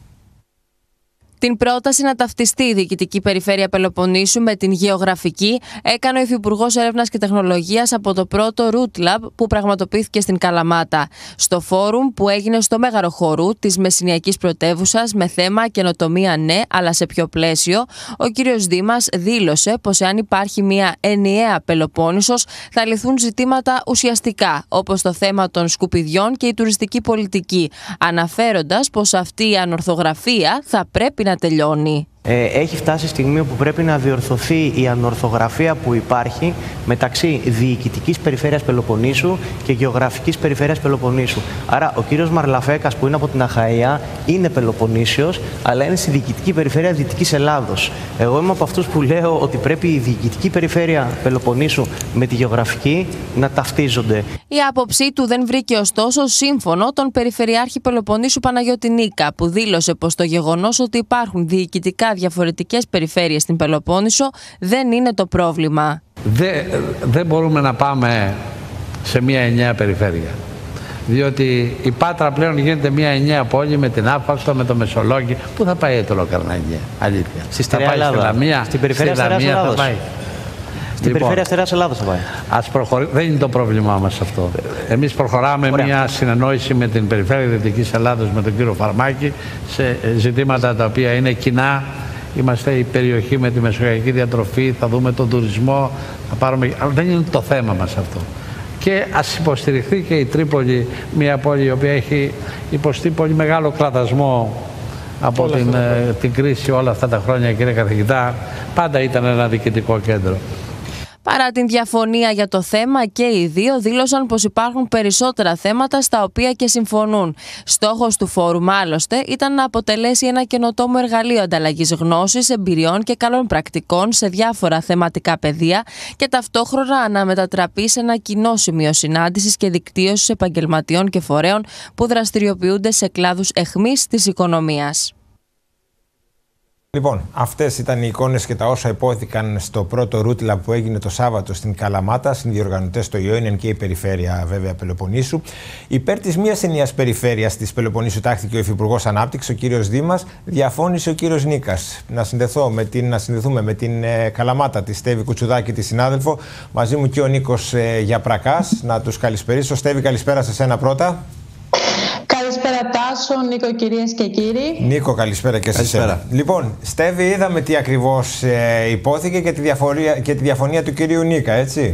Την πρόταση να ταυτιστεί η Διοικητική Περιφέρεια Πελοποννήσου με την γεωγραφική έκανε ο Υφυπουργός Έρευνας και Τεχνολογίας από το πρώτο Root Lab που πραγματοποιήθηκε στην Καλαμάτα, στο φόρουμ που έγινε στο Μέγαρο Χορού της Μεσσηνιακής Πρωτεύουσας με θέμα καινοτομία, ναι, αλλά σε ποιο πλαίσιο. Ο κύριος Δήμας δήλωσε πως εάν υπάρχει μια ενιαία Πελοπόννησος θα λυθούν ζητήματα ουσιαστικά, όπως το θέμα των σκουπιδιών και η τουριστική πολιτική, αναφέροντας πως αυτή η ανορθογραφία θα πρέπει να να τελειώνει. Ε, έχει φτάσει η στιγμή που πρέπει να διορθωθεί η ανορθογραφία που υπάρχει μεταξύ Διοικητικής Περιφέρειας Πελοποννήσου και Γεωγραφικής Περιφέρειας Πελοποννήσου. Άρα ο κύριος Μαρλαφέκας που είναι από την Αχαΐα είναι Πελοποννήσιος, αλλά είναι στη Διοικητική Περιφέρεια Δυτικής Ελλάδος. Εγώ είμαι από αυτούς που λέω ότι πρέπει η Διοικητική Περιφέρεια Πελοποννήσου με τη Γεωγραφική να ταυτίζονται. Η άποψή του δεν βρήκε ωστόσο σύμφωνο τον Περιφερειάρχη Πελοποννήσου Παναγιώτη Νίκα, που δήλωσε πως το γεγονός ότι υπάρχουν διοικητικά διαφορετικές περιφέρειες στην Πελοπόννησο δεν είναι το πρόβλημα. Δεν, δεν μπορούμε να πάμε σε μια ενιαία περιφέρεια. Διότι η Πάτρα πλέον γίνεται μια ενιαία πόλη με την Άφακτο, με το Μεσολόγγι. Πού θα πάει το Λοκαρναγία, αλήθεια? Στη Στερεά Ελλάδα. Στην περιφέρεια Στερεάς Ελλάδος. Θα πάει. Στην λοιπόν, περιφέρεια Στερεάς Ελλάδος θα πάει. Ας προχωρ... Δεν είναι το πρόβλημά μας αυτό. Εμείς προχωράμε Ωραία. μια συνεννόηση με την περιφέρεια Δυτικής Ελλάδος, με τον κύριο Φαρμάκη, σε ζητήματα τα οποία είναι κοινά. Είμαστε η περιοχή με τη μεσογειακή διατροφή, θα δούμε τον τουρισμό, θα πάρουμε... αλλά δεν είναι το θέμα μας αυτό. Και ας υποστηριχθεί και η Τρίπολη, μια πόλη η οποία έχει υποστεί πολύ μεγάλο κλαδασμό από την, την κρίση όλα αυτά τα χρόνια, κύριε καθηγητά. Πάντα ήταν ένα διοικητικό κέντρο. Παρά την διαφωνία για το θέμα, και οι δύο δήλωσαν πως υπάρχουν περισσότερα θέματα στα οποία και συμφωνούν. Στόχος του φόρουμ, άλλωστε, ήταν να αποτελέσει ένα καινοτόμο εργαλείο ανταλλαγής γνώσης, εμπειριών και καλών πρακτικών σε διάφορα θεματικά πεδία και ταυτόχρονα να μετατραπεί σε ένα κοινό σημείο συνάντησης και δικτύωσης επαγγελματιών και φορέων που δραστηριοποιούνται σε κλάδους αιχμής της οικονομίας. Λοιπόν, αυτές ήταν οι εικόνες και τα όσα υπόθηκαν στο πρώτο Root Lab που έγινε το Σάββατο στην Καλαμάτα, συνδιοργανωτές στο Ιόνιον και η Περιφέρεια βέβαια Πελοποννήσου. Υπέρ της μίας ενιαίας περιφέρειας της Πελοποννήσου τάχθηκε ο Υφυπουργός Ανάπτυξης, ο κύριος Δήμας, διαφώνησε ο κύριος Νίκας. Να, συνδεθώ με την, να συνδεθούμε με την ε, Καλαμάτα, τη Στέβη Κουτσουδάκη, τη συνάδελφο. Μαζί μου και ο Νίκος ε, Γιαπρακάς. Να τους καλησπερίσω. Στέβη, καλησπέρα σε σένα πρώτα. Καλησπέρα Τάσο, Νίκο, κυρίες και κύριοι. Νίκο, καλησπέρα και σε σένα. Λοιπόν, Στέβη, είδαμε τι ακριβώς ε, υπόθηκε και τη, διαφορία, και τη διαφωνία του κυρίου Νίκα, έτσι.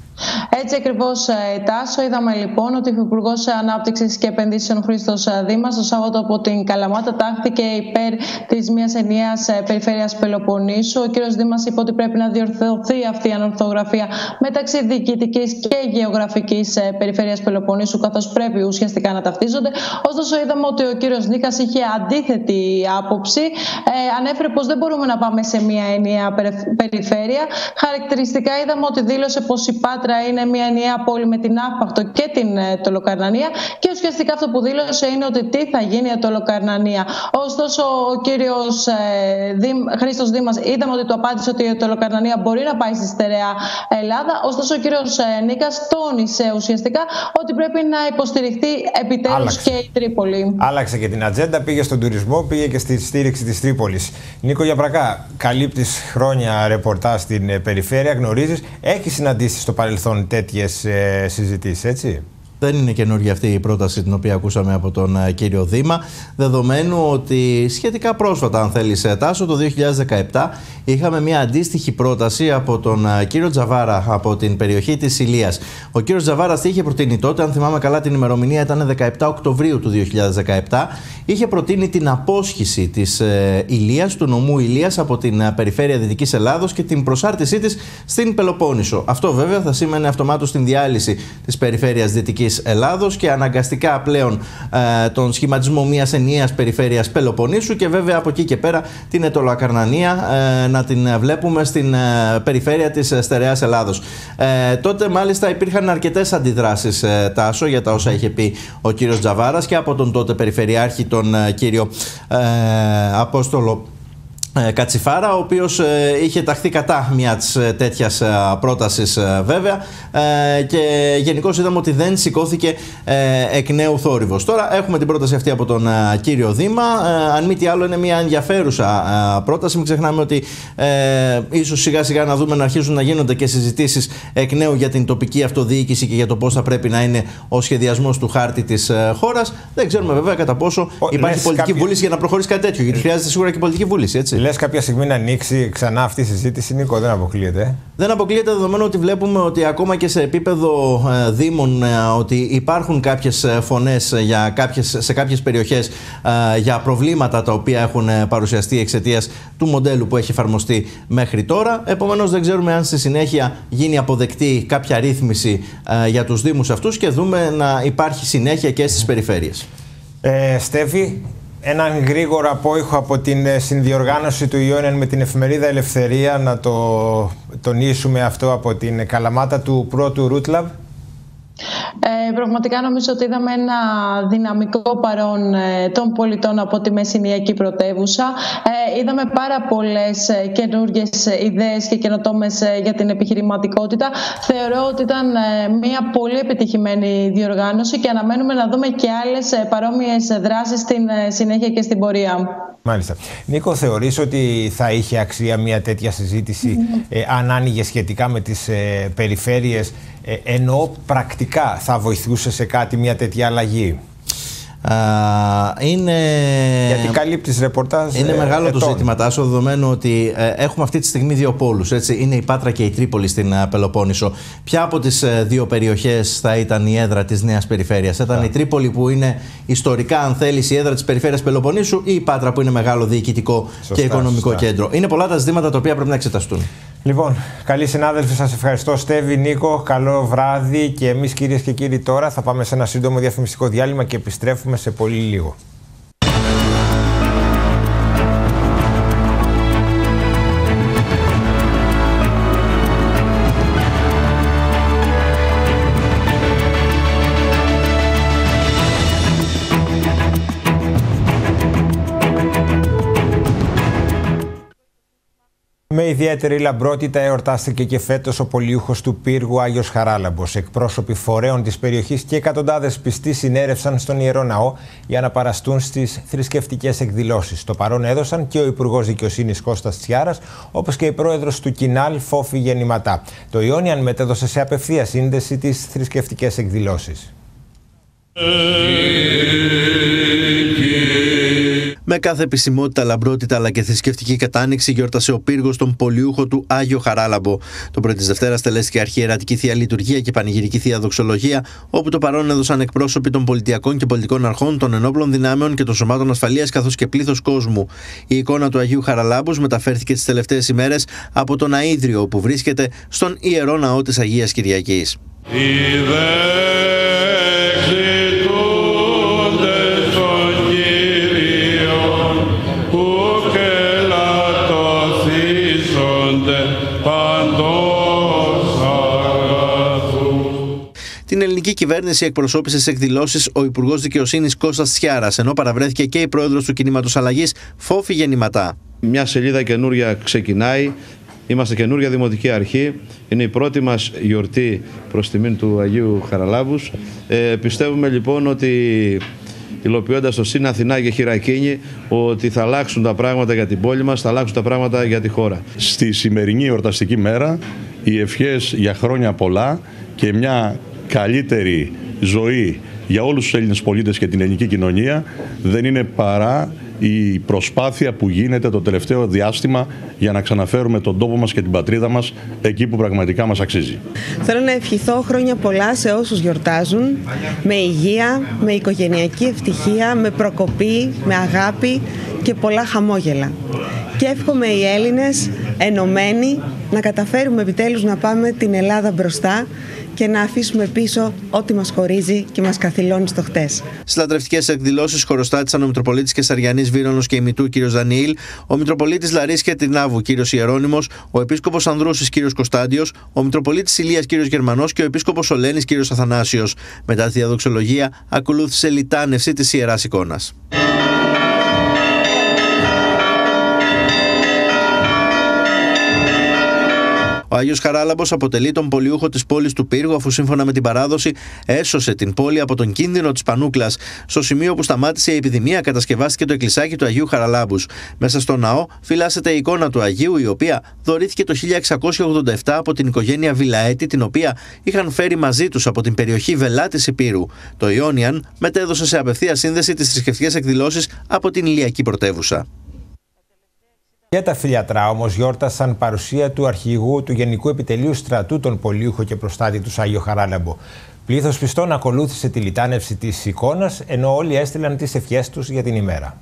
Έτσι ακριβώς, Τάσο. Είδαμε λοιπόν ότι ο Υφυπουργός Ανάπτυξης και Επενδύσεων Χρήστος Δήμας το Σάββατο από την Καλαμάτα τάχθηκε υπέρ της μιας ενιαίας περιφέρειας Πελοποννήσου. Ο κύριος Δήμας είπε ότι πρέπει να διορθωθεί αυτή η ανορθογραφία μεταξύ διοικητικής και γεωγραφικής περιφέρειας Πελοποννήσου, καθώς πρέπει ουσιαστικά να ταυτίζονται. Ωστόσο, είδαμε ότι ο κύριος Νίκας είχε αντίθετη άποψη. Ε, ανέφερε πως δεν μπορούμε να πάμε σε μια ενιαία περιφέρεια. Χαρακτηριστικά είδαμε ότι δήλωσε πως η Πάτρα είναι μια ενιαία πόλη με την Αύπαχτο και την Τολοκαρνανία, και ουσιαστικά αυτό που δήλωσε είναι ότι τι θα γίνει η Τολοκαρνανία. Ωστόσο, ο κύριος ε, Δήμ, Χρήστος Δήμας, είδαμε ότι του απάντησε ότι η Τολοκαρνανία μπορεί να πάει στη στερεά Ελλάδα. Ωστόσο, ο κύριος ε, Νίκας τόνισε ουσιαστικά ότι πρέπει να υποστηριχθεί επιτέλους και η Τρίπολη. Άλλαξε και την ατζέντα, πήγε στον τουρισμό, πήγε και στη στήριξη της Τρίπολης. Νίκο Γιαπρακά, καλύπτεις χρόνια ρεπορτάζ στην ε, περιφέρεια, γνωρίζεις, έχει συναντήσει στο παρελθόν τέτοιες ε, συζητήσεις, έτσι. Δεν είναι καινούργια αυτή η πρόταση την οποία ακούσαμε από τον uh, κύριο Δήμα, δεδομένου ότι σχετικά πρόσφατα, αν θέλεις, Τάσο, το δύο χιλιάδες δεκαεπτά είχαμε μια αντίστοιχη πρόταση από τον uh, κύριο Τζαβάρα από την περιοχή της Ηλίας. Ο κύριος Τζαβάρας είχε προτείνει τότε, αν θυμάμαι καλά την ημερομηνία ήταν δεκαεπτά Οκτωβρίου του δύο χιλιάδες δεκαεπτά, είχε προτείνει την απόσχηση της uh, Ηλίας, του νομού Ηλίας από την uh, περιφέρεια Δυτικής Ελλάδος και την προσάρτησή της στην Πελοπόννησο. Αυτό βέβαια θα σήμαινε αυτομάτως την διάλυση της περιφέρειας Δυτικής Ελλάδος και αναγκαστικά πλέον ε, τον σχηματισμό μιας ενιαίας περιφέρειας Πελοποννήσου, και βέβαια από εκεί και πέρα την Ετωλοακαρνανία ε, να την βλέπουμε στην ε, περιφέρεια της στερεάς Ελλάδος. Ε, τότε μάλιστα υπήρχαν αρκετές αντιδράσεις, ε, Τάσο, για τα όσα είχε πει ο κύριος Τζαβάρας και από τον τότε περιφερειάρχη, τον ε, κύριο ε, Απόστολο Κατσιφάρα, ο οποίος ε, είχε ταχθεί κατά μιας ε, τέτοιας ε, πρότασης ε, βέβαια, ε, και γενικώς είδαμε ότι δεν σηκώθηκε ε, εκ νέου θόρυβος. Τώρα έχουμε την πρόταση αυτή από τον ε, κύριο Δήμα. Ε, αν μη τι άλλο είναι μια ενδιαφέρουσα ε, πρόταση. Μην ξεχνάμε ότι ε, ίσως σιγά σιγά να δούμε να αρχίζουν να γίνονται και συζητήσεις εκ νέου για την τοπική αυτοδιοίκηση και για το πώς θα πρέπει να είναι ο σχεδιασμός του χάρτη της ε, χώρας. Δεν ξέρουμε βέβαια κατά πόσο ο, υπάρχει πολιτική κάποιοι... βούληση για να προχωρήσει κάτι τέτοιο, γιατί χρειάζεται σίγουρα και πολιτική βούληση, έτσι. Λες κάποια στιγμή να ανοίξει ξανά αυτή η συζήτηση, Νίκο, δεν αποκλείεται. Δεν αποκλείεται, δεδομένου ότι βλέπουμε ότι ακόμα και σε επίπεδο ε, δήμων ε, ότι υπάρχουν κάποιες φωνές για κάποιες, σε κάποιες περιοχές ε, για προβλήματα τα οποία έχουν παρουσιαστεί εξαιτίας του μοντέλου που έχει εφαρμοστεί μέχρι τώρα. Επομένως δεν ξέρουμε αν στη συνέχεια γίνει αποδεκτή κάποια ρύθμιση ε, για τους δήμους αυτούς και δούμε να υπάρχει συνέχεια και στις περιφέρειες. Ε, Στέφη, έναν γρήγορο απόϊχο από την συνδιοργάνωση του Ιόνιον με την εφημερίδα Ελευθερία, να το τονίσουμε αυτό, από την Καλαμάτα του πρώτου Root Lab. Ε, πραγματικά νομίζω ότι είδαμε ένα δυναμικό παρόν ε, των πολιτών από τη μεσηνιακή πρωτεύουσα. Ε, είδαμε πάρα πολλές ε, καινούργιες ιδέες και καινοτόμες ε, για την επιχειρηματικότητα. Θεωρώ ότι ήταν ε, μια πολύ επιτυχημένη διοργάνωση και αναμένουμε να δούμε και άλλες ε, παρόμοιες δράσεις στην ε, συνέχεια και στην πορεία. Μάλιστα. Νίκο, θεωρείς ότι θα είχε αξία μια τέτοια συζήτηση mm-hmm. ε, αν άνοιγε σχετικά με τις ε, περιφέρειες, ε, εννοώ πρακτικά θα βοηθούσε σε κάτι μια τέτοια αλλαγή? Uh, είναι... Γιατί καλύπτεις ρεπορτάζ. Είναι ε, μεγάλο ετών. το ζήτημα, Τάσο, δεδομένου ότι ε, έχουμε αυτή τη στιγμή δύο πόλους. Έτσι. Είναι η Πάτρα και η Τρίπολη στην uh, Πελοπόννησο. Ποια από τις uh, δύο περιοχές θα ήταν η έδρα της νέας περιφέρειας? Θα ήταν yeah. η Τρίπολη, που είναι ιστορικά, αν θέλεις, η έδρα της περιφέρειας Πελοποννήσου, ή η Πάτρα, που είναι μεγάλο διοικητικό σωστά, και οικονομικό σωστά. κέντρο? Είναι πολλά τα ζητήματα τα οποία πρέπει να εξεταστούν. Λοιπόν, καλοί συνάδελφοι, σας ευχαριστώ. Στέβη, Νίκο, καλό βράδυ και εμείς κυρίες και κύριοι τώρα θα πάμε σε ένα σύντομο διαφημιστικό διάλειμμα και επιστρέφουμε σε πολύ λίγο. Με ιδιαίτερη λαμπρότητα εορτάστηκε και φέτος ο πολιούχος του πύργου Άγιος Χαράλαμπος. Εκπρόσωποι φορέων της περιοχής και εκατοντάδες πιστοί συνέρευσαν στον Ιερό Ναό για να παραστούν στις θρησκευτικές εκδηλώσεις. Το παρόν έδωσαν και ο Υπουργός Δικαιοσύνης Κώστας Τσιάρας, όπως και η πρόεδρος του Κινάλ Φόφη Γεννηματά. Το Ιόνιαν μετέδωσε σε απευθεία σύνδεση τις θρησκευτικές εκδηλώσεις. Με κάθε επισημότητα, λαμπρότητα αλλά και θρησκευτική κατάνοιξη γιόρτασε ο πύργος τον πολιούχο του Άγιο Χαράλαμπο. Το πρωί της Δευτέρας τελέστηκε αρχιερατική θεία λειτουργία και πανηγυρική θεία δοξολογία, όπου το παρόν έδωσαν εκπρόσωποι των πολιτιακών και πολιτικών αρχών, των ενόπλων δυνάμεων και των σωμάτων ασφαλείας, καθώς και πλήθος κόσμου. Η εικόνα του Αγίου Χαραλάμπους μεταφέρθηκε τις τελευταίες ημέρες από τον Αΐδριο, που βρίσκεται στον Ιερό Ναό της Αγίας Κυριακής. Την ελληνική κυβέρνηση εκπροσώπησε στις εκδηλώσεις ο Υπουργός Δικαιοσύνης Κώστας Τσιάρας, ενώ παραβρέθηκε και η πρόεδρος του Κινήματος Αλλαγής Φόφη Γεννηματά. Μια σελίδα καινούρια ξεκινάει. Είμαστε καινούρια Δημοτική Αρχή. Είναι η πρώτη μας γιορτή προς τιμήν του Αγίου Χαραλάμπους. Ε, πιστεύουμε λοιπόν ότι, υλοποιώντας το Συν Αθηνά και Χειρακίνη, ότι θα αλλάξουν τα πράγματα για την πόλη μας, θα αλλάξουν τα πράγματα για τη χώρα. Στη σημερινή εορταστική μέρα, οι ευχές για χρόνια πολλά και μια καλύτερη ζωή για όλους τους Έλληνες πολίτες και την ελληνική κοινωνία δεν είναι παρά η προσπάθεια που γίνεται το τελευταίο διάστημα για να ξαναφέρουμε τον τόπο μας και την πατρίδα μας εκεί που πραγματικά μας αξίζει. Θέλω να ευχηθώ χρόνια πολλά σε όσους γιορτάζουν, με υγεία, με οικογενειακή ευτυχία, με προκοπή, με αγάπη και πολλά χαμόγελα. Και εύχομαι οι Έλληνες ενωμένοι να καταφέρουμε επιτέλους να πάμε την Ελλάδα μπροστά και να αφήσουμε πίσω ό,τι μας χωρίζει και μας καθυλώνει στο χτες. Στις λατρευτικές εκδηλώσεις χωροστάτησαν ο Μητροπολίτης Κεσαριανής Βύρονος και Ημιτού κ. Δανιήλ, ο Μητροπολίτης Λαρίσης και Τρινάβου κ. Ιερώνυμος, ο Επίσκοπος Ανδρούσης κ. Κωνστάντιος, ο Μητροπολίτης Ηλίας κ. Γερμανός και ο Επίσκοπος Ολένης κ. Αθανάσιος. Μετά τη διαδοξολογία ακολούθησε λιτάνευση της Ιεράς Εικόνας. Ο Άγιος Χαράλαμπος αποτελεί τον πολιούχο της πόλης του πύργου, αφού σύμφωνα με την παράδοση έσωσε την πόλη από τον κίνδυνο της πανούκλας. Στο σημείο που σταμάτησε η επιδημία, κατασκευάστηκε το εκκλησάκι του Αγίου Χαραλάμπους. Μέσα στο ναό φυλάσσεται η εικόνα του Αγίου, η οποία δωρήθηκε το χίλια εξακόσια ογδόντα επτά από την οικογένεια Βιλαέτη, την οποία είχαν φέρει μαζί τους από την περιοχή Βελά της Υπήρου. Το Ιόνιαν μετέδωσε σε απευθεία σύνδεση τις θρησκευτικές εκδηλώσεις από την Ηλιακή πρωτεύουσα. Και τα φιλιατρά όμως γιόρτασαν παρουσία του αρχηγού του Γενικού Επιτελείου Στρατού, τον πολιούχο και προστάτη του Άγιο Χαράλαμπο. Πλήθος πιστών ακολούθησε τη λιτάνευση της εικόνας, ενώ όλοι έστειλαν τις ευχές τους για την ημέρα.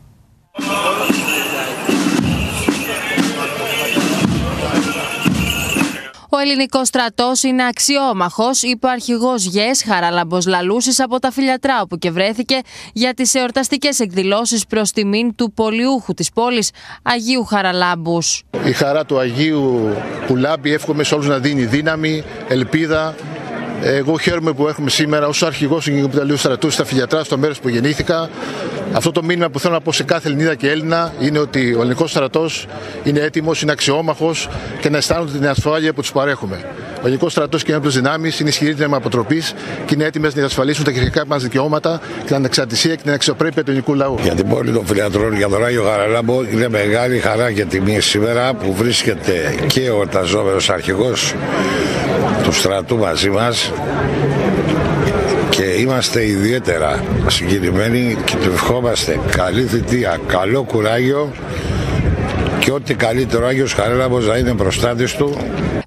Ο ελληνικός στρατός είναι αξιόμαχος, είπε ο αρχηγός ΓΕΣ Χαράλαμπος Λαλούσης από τα Φιλιατρά, όπου και βρέθηκε για τις εορταστικές εκδηλώσεις προς τιμήν του πολιούχου της πόλης Αγίου Χαραλάμπους. Η χαρά του Αγίου που λάμπει, εύχομαι σε όλους να δίνει δύναμη, ελπίδα. Εγώ χαίρομαι που έχουμε σήμερα ως αρχηγός του Γενικού Επιτελείου Στρατού στα Φιλιατρά, στο μέρος που γεννήθηκα. Αυτό το μήνυμα που θέλω να πω σε κάθε Ελληνίδα και Έλληνα είναι ότι ο ελληνικός στρατός είναι έτοιμος, είναι αξιόμαχος και να αισθάνονται την ασφάλεια που τους παρέχουμε. Ο ελληνικός στρατός και οι ένοπλες δυνάμεις είναι ισχυρή δύναμη αποτροπής και είναι έτοιμες να διασφαλίσουν τα κυριαρχικά μας δικαιώματα και την ανεξαρτησία και την αξιοπρέπεια του ελληνικού λαού. Για την πόλη των Φιλιατρών, για τον Άγιο Χαραλάμπο, είναι μεγάλη χαρά και τιμή σήμερα που βρίσκεται και ο εορταζόμενος αρχηγός του στρατού μαζί μας. Και είμαστε ιδιαίτερα συγκινημένοι και του ευχόμαστε καλή θητεία, καλό κουράγιο και ό,τι καλύτερο Άγιος Χαράλαμπος να είναι προστάτης του.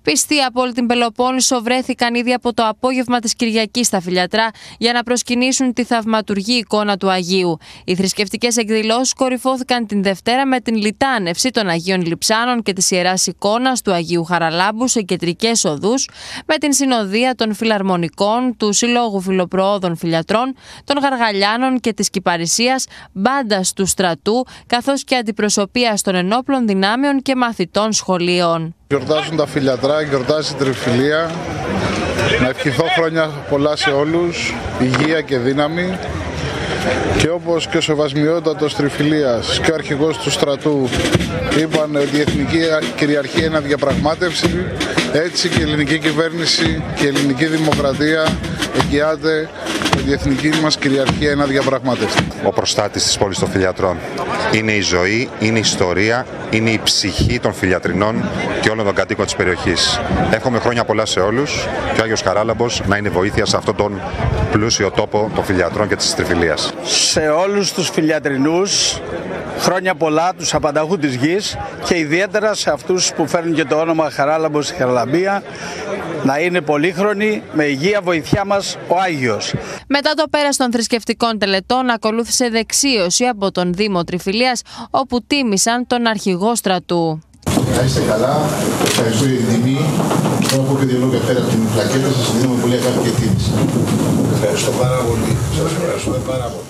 Πιστοί από όλη την Πελοπόννησο βρέθηκαν ήδη από το απόγευμα της Κυριακής στα Φιλιατρά για να προσκυνήσουν τη θαυματουργή εικόνα του Αγίου. Οι θρησκευτικές εκδηλώσεις κορυφώθηκαν την Δευτέρα με την λιτάνευση των Αγίων Λειψάνων και της Ιεράς Εικόνας του Αγίου Χαραλάμπου σε κεντρικές οδούς, με την συνοδεία των Φιλαρμονικών, του Συλλόγου Φιλοπροόδων Φιλιατρών, των Γαργαλιάνων και της Κυπαρισίας, μπάντας του στρατού, καθώς και αντιπροσωπείας των ενόπλων δυνάμεων και μαθητών σχολείων. Γιορτάζουν τα Φιλιατρά, γιορτάζει η Τριφυλία. Να ευχηθώ χρόνια πολλά σε όλους, υγεία και δύναμη. Και όπως και ο Σεβασμιότατος Τριφυλίας και ο αρχηγός του στρατού είπαν ότι η εθνική κυριαρχία είναι αδιαπραγμάτευση, έτσι και η ελληνική κυβέρνηση και η ελληνική δημοκρατία εγγυάται ότι η εθνική μας κυριαρχία είναι αδιαπραγμάτευτη. Ο προστάτης της πόλης των Φιλιατρών είναι η ζωή, είναι η ιστορία, είναι η ψυχή των Φιλιατρινών και όλων των κατοίκων της περιοχής. Εύχομαι χρόνια πολλά σε όλους και ο Άγιος Χαράλαμπος να είναι βοήθεια σε αυτόν τον πλούσιο τόπο των Φιλιατρών και της Τριφυλίας. Σε όλους τους Φιλιατρινούς χρόνια πολλά, τους απανταχού της γης, και ιδιαίτερα σε αυτούς που φέρνουν και το όνομα Χαράλαμπος στη Χαραλαμπία, να είναι πολύχρονοι, με υγεία, βοηθιά μας ο Άγιος. Μετά το πέρας των θρησκευτικών τελετών ακολούθησε δεξίωση από τον Δήμο Τριφυλίας, όπου τίμησαν τον αρχηγό στρατού. Να είστε καλά, ευχαριστώ για την τιμή. Θέλω να πω και δύο λόγια πέρα από την πλακέτα σας, δίνουμε πολύ αγάπη και τίμηση. Ευχαριστώ πάρα πολύ. Σας ευχαριστούμε πάρα πολύ.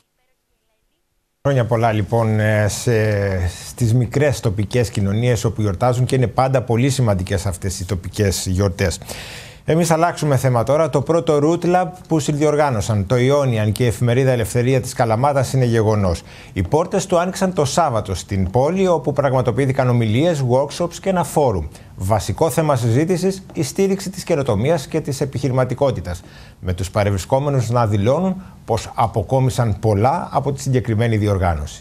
Χρόνια πολλά λοιπόν σε, στις μικρές τοπικές κοινωνίες όπου γιορτάζουν και είναι πάντα πολύ σημαντικές αυτές οι τοπικές γιορτές. Εμείς αλλάξουμε θέμα τώρα. Το πρώτο Root Lab που συνδιοργάνωσαν το Ionian και η εφημερίδα Ελευθερία της Καλαμάτας είναι γεγονός. Οι πόρτες του άνοιξαν το Σάββατο στην πόλη, όπου πραγματοποιήθηκαν ομιλίες, workshops και ένα φόρουμ. Βασικό θέμα συζήτησης, η στήριξη της καινοτομίας και της επιχειρηματικότητας, με τους παρευρισκόμενους να δηλώνουν πως αποκόμισαν πολλά από τη συγκεκριμένη διοργάνωση.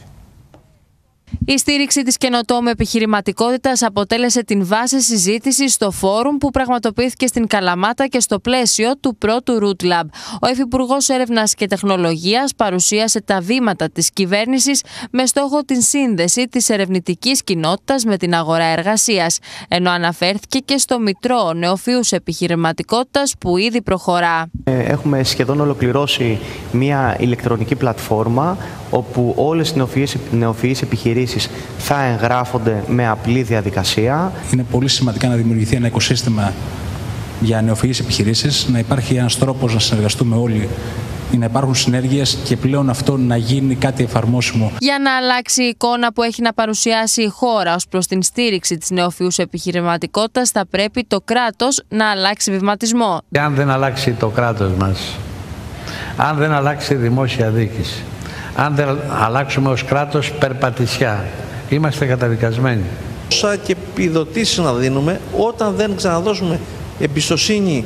Η στήριξη της καινοτόμου επιχειρηματικότητας αποτέλεσε την βάση συζήτησης στο φόρουμ που πραγματοποιήθηκε στην Καλαμάτα και στο πλαίσιο του πρώτου Root Lab. Ο Υφυπουργός Έρευνας και Τεχνολογίας παρουσίασε τα βήματα της κυβέρνησης με στόχο την σύνδεση της ερευνητικής κοινότητας με την αγορά εργασίας, ενώ αναφέρθηκε και στο Μητρό Νεοφυούς Επιχειρηματικότητας που ήδη προχωρά. Έχουμε σχεδόν ολοκληρώσει μια ηλεκτρονική πλατφόρμα όπου όλες οι νεοφυείς επιχειρήσεις θα εγγράφονται με απλή διαδικασία. Είναι πολύ σημαντικά να δημιουργηθεί ένα οικοσύστημα για νεοφυείς επιχειρήσεις, να υπάρχει ένας τρόπος να συνεργαστούμε όλοι, να υπάρχουν συνέργειες και πλέον αυτό να γίνει κάτι εφαρμόσιμο. Για να αλλάξει η εικόνα που έχει να παρουσιάσει η χώρα ως προς την στήριξη της νεοφυούς επιχειρηματικότητας, θα πρέπει το κράτος να αλλάξει βηματισμό. Και αν δεν αλλάξει το κράτος μας, αν δεν αλλάξει η δημόσια διοίκηση, αν δεν αλλάξουμε ως κράτος περπατησιά, είμαστε καταδικασμένοι. Όσα και επιδοτήσεις να δίνουμε, όταν δεν ξαναδώσουμε εμπιστοσύνη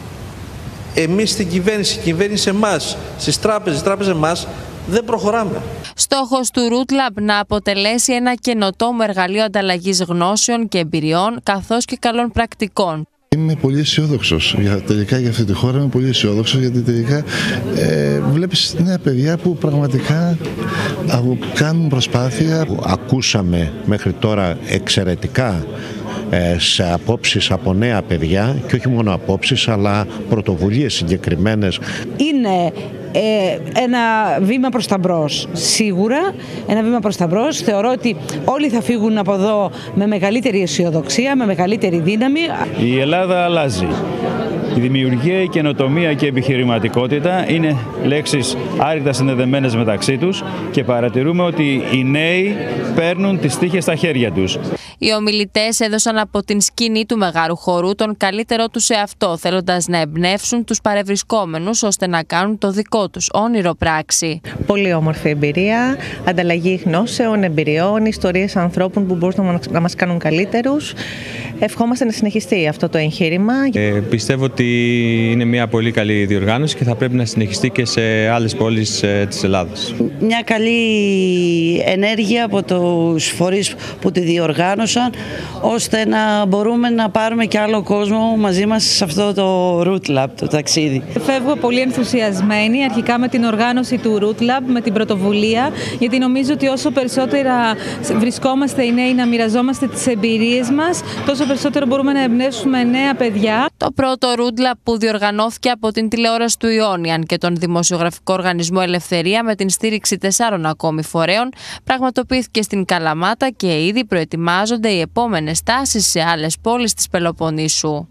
εμείς στην κυβέρνηση, η κυβέρνηση εμάς, στις τράπεζες, οι τράπεζες εμάς, δεν προχωράμε. Στόχος του Root Lab να αποτελέσει ένα καινοτόμο εργαλείο ανταλλαγής γνώσεων και εμπειριών, καθώς και καλών πρακτικών. Είμαι πολύ αισιόδοξος. Για, τελικά για αυτή τη χώρα είμαι πολύ αισιόδοξος, γιατί τελικά ε, βλέπεις νέα παιδιά που πραγματικά κάνουν προσπάθεια. Ακούσαμε μέχρι τώρα εξαιρετικά ε, σε απόψεις από νέα παιδιά, και όχι μόνο απόψεις αλλά πρωτοβουλίες συγκεκριμένες. Είναι ε, ένα βήμα προς τα μπρος, σίγουρα ένα βήμα προς τα μπρος. Θεωρώ ότι όλοι θα φύγουν από εδώ με μεγαλύτερη αισιοδοξία, με μεγαλύτερη δύναμη. Η Ελλάδα αλλάζει. Η δημιουργία, η καινοτομία και η επιχειρηματικότητα είναι λέξεις άρρηκτα συνδεδεμένες μεταξύ τους και παρατηρούμε ότι οι νέοι παίρνουν τις τύχες στα χέρια τους. Οι ομιλητές έδωσαν από την σκηνή του Μεγάρου Χορού τον καλύτερό τους σε αυτό, θέλοντας να εμπνεύσουν τους παρευρισκόμενους ώστε να κάνουν το δικό τους όνειρο πράξη. Πολύ όμορφη εμπειρία, ανταλλαγή γνώσεων, εμπειριών, ιστορίες ανθρώπων που μπορούν να μας κάνουν καλύτερους. Ευχόμαστε να συνεχιστεί αυτό το εγχείρημα. Ε, πιστεύω ότι ότι είναι μια πολύ καλή διοργάνωση και θα πρέπει να συνεχιστεί και σε άλλες πόλεις ε, της Ελλάδας. Μια καλή ενέργεια από τους φορείς που τη διοργάνωσαν, ώστε να μπορούμε να πάρουμε και άλλο κόσμο μαζί μας σε αυτό το Root Lab, το ταξίδι. Φεύγω πολύ ενθουσιασμένη αρχικά με την οργάνωση του Root Lab, με την πρωτοβουλία, γιατί νομίζω ότι όσο περισσότερα βρισκόμαστε οι νέοι να μοιραζόμαστε τις εμπειρίες μας, τόσο περισσότερο μπορούμε να εμπνεύσουμε νέα παιδιά. Το πρώτο Root Lab, που διοργανώθηκε από την τηλεόραση του Ιόνιαν και τον Δημοσιογραφικό Οργανισμό Ελευθερία με την στήριξη τεσσάρων ακόμη φορέων, πραγματοποιήθηκε στην Καλαμάτα και ήδη προετοιμάζονται οι επόμενες τάσεις σε άλλες πόλεις της Πελοποννήσου.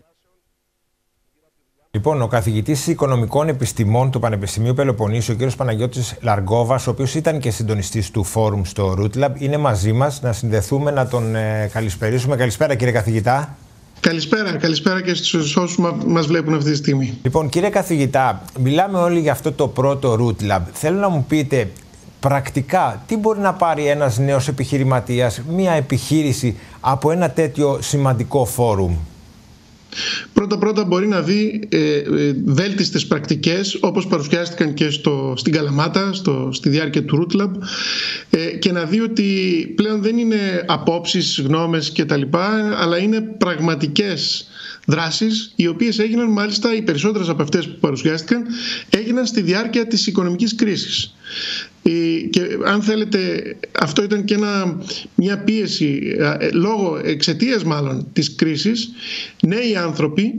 Λοιπόν, ο καθηγητής Οικονομικών Επιστημών του Πανεπιστημίου Πελοποννήσου, ο κ. Παναγιώτης Λαργκόβας, ο οποίος ήταν και συντονιστής του φόρουμ στο Root Lab, είναι μαζί μας. Να συνδεθούμε, να τον ε, καλησπερίσουμε. Καλησπέρα, κύριε καθηγητά. Καλησπέρα, καλησπέρα και στους όσους μας βλέπουν αυτή τη στιγμή. Λοιπόν, κύριε καθηγητά, μιλάμε όλοι για αυτό το πρώτο Root Lab. Θέλω να μου πείτε πρακτικά τι μπορεί να πάρει ένας νέος επιχειρηματίας, μια επιχείρηση από ένα τέτοιο σημαντικό φόρουμ. Πρώτα-πρώτα μπορεί να δει ε, ε, βέλτιστες πρακτικές, όπως παρουσιάστηκαν και στο, στην Καλαμάτα στο, στη διάρκεια του Root Lab, ε, και να δει ότι πλέον δεν είναι απόψεις, γνώμες κτλ, αλλά είναι πραγματικές δράσεις, οι οποίες έγιναν, μάλιστα οι περισσότερες από αυτές που παρουσιάστηκαν έγιναν στη διάρκεια της οικονομικής κρίσης. Και αν θέλετε, αυτό ήταν και ένα, μια πίεση λόγω εξαιτίας μάλλον της κρίσης. Νέοι άνθρωποι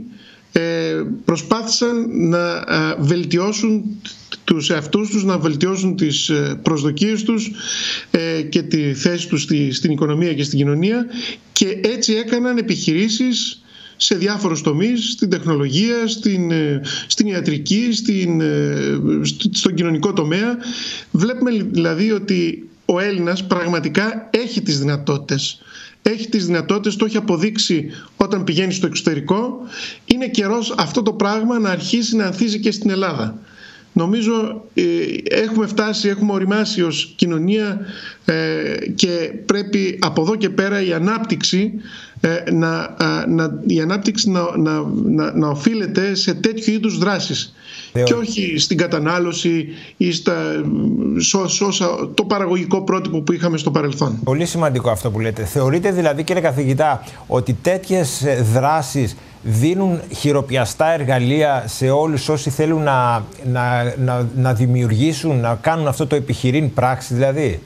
προσπάθησαν να βελτιώσουν τους εαυτούς τους, να βελτιώσουν τις προσδοκίες τους και τη θέση τους στην οικονομία και στην κοινωνία, και έτσι έκαναν επιχειρήσεις σε διάφορους τομείς, στην τεχνολογία, στην, στην ιατρική, στην, στον κοινωνικό τομέα. Βλέπουμε δηλαδή ότι ο Έλληνας πραγματικά έχει τις δυνατότητες. Έχει τις δυνατότητες, το έχει αποδείξει όταν πηγαίνει στο εξωτερικό. Είναι καιρός αυτό το πράγμα να αρχίσει να ανθίζει και στην Ελλάδα. Νομίζω ε, έχουμε φτάσει, έχουμε οριμάσει ως κοινωνία ε, και πρέπει από εδώ και πέρα η ανάπτυξη, ε, να, να, η ανάπτυξη να, να, να, να οφείλεται σε τέτοιου είδους δράσεις. Θεω... και όχι στην κατανάλωση ή στα, σω, σω, το παραγωγικό πρότυπο που είχαμε στο παρελθόν. Πολύ σημαντικό αυτό που λέτε. Θεωρείτε δηλαδή, κύριε καθηγητά, ότι τέτοιες δράσεις δίνουν χειροπιαστά εργαλεία σε όλους όσοι θέλουν να, να, να, να δημιουργήσουν, να κάνουν αυτό το επιχειρήν πράξη δηλαδή?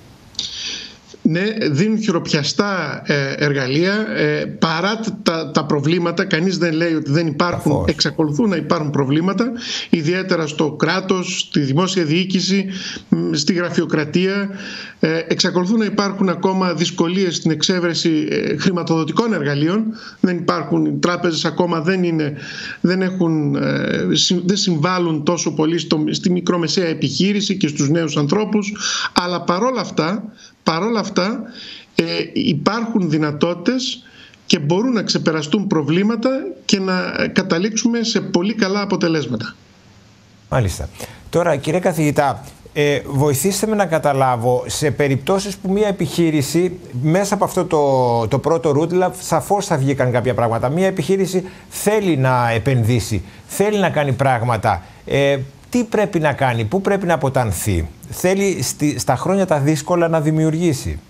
Ναι, δίνουν χειροπιαστά ε, εργαλεία, ε, παρά τα, τα προβλήματα. Κανείς δεν λέει ότι δεν υπάρχουν. Αφώς. Εξακολουθούν να υπάρχουν προβλήματα, ιδιαίτερα στο κράτος, στη δημόσια διοίκηση, στη γραφειοκρατία. Ε, εξακολουθούν να υπάρχουν ακόμα δυσκολίες στην εξέβρεση ε, χρηματοδοτικών εργαλείων. Δεν υπάρχουν, οι τράπεζες ακόμα δεν, είναι, δεν, έχουν, ε, δεν συμβάλλουν τόσο πολύ στο, στη μικρομεσαία επιχείρηση και στους νέους ανθρώπους, αλλά παρόλα αυτά Παρ' όλα αυτά ε, υπάρχουν δυνατότητες και μπορούν να ξεπεραστούν προβλήματα και να καταλήξουμε σε πολύ καλά αποτελέσματα. Μάλιστα. Τώρα, κύριε καθηγητά, ε, βοηθήστε με να καταλάβω, σε περιπτώσεις που μια επιχείρηση, μέσα από αυτό το, το πρώτο Root Lab, σαφώς θα βγήκαν κάποια πράγματα. Μια επιχείρηση θέλει να επενδύσει, θέλει να κάνει πράγματα. Ε, Τι πρέπει να κάνει, πού πρέπει να αποτανθεί? Θέλει στη, στα χρόνια τα δύσκολα να δημιουργήσει.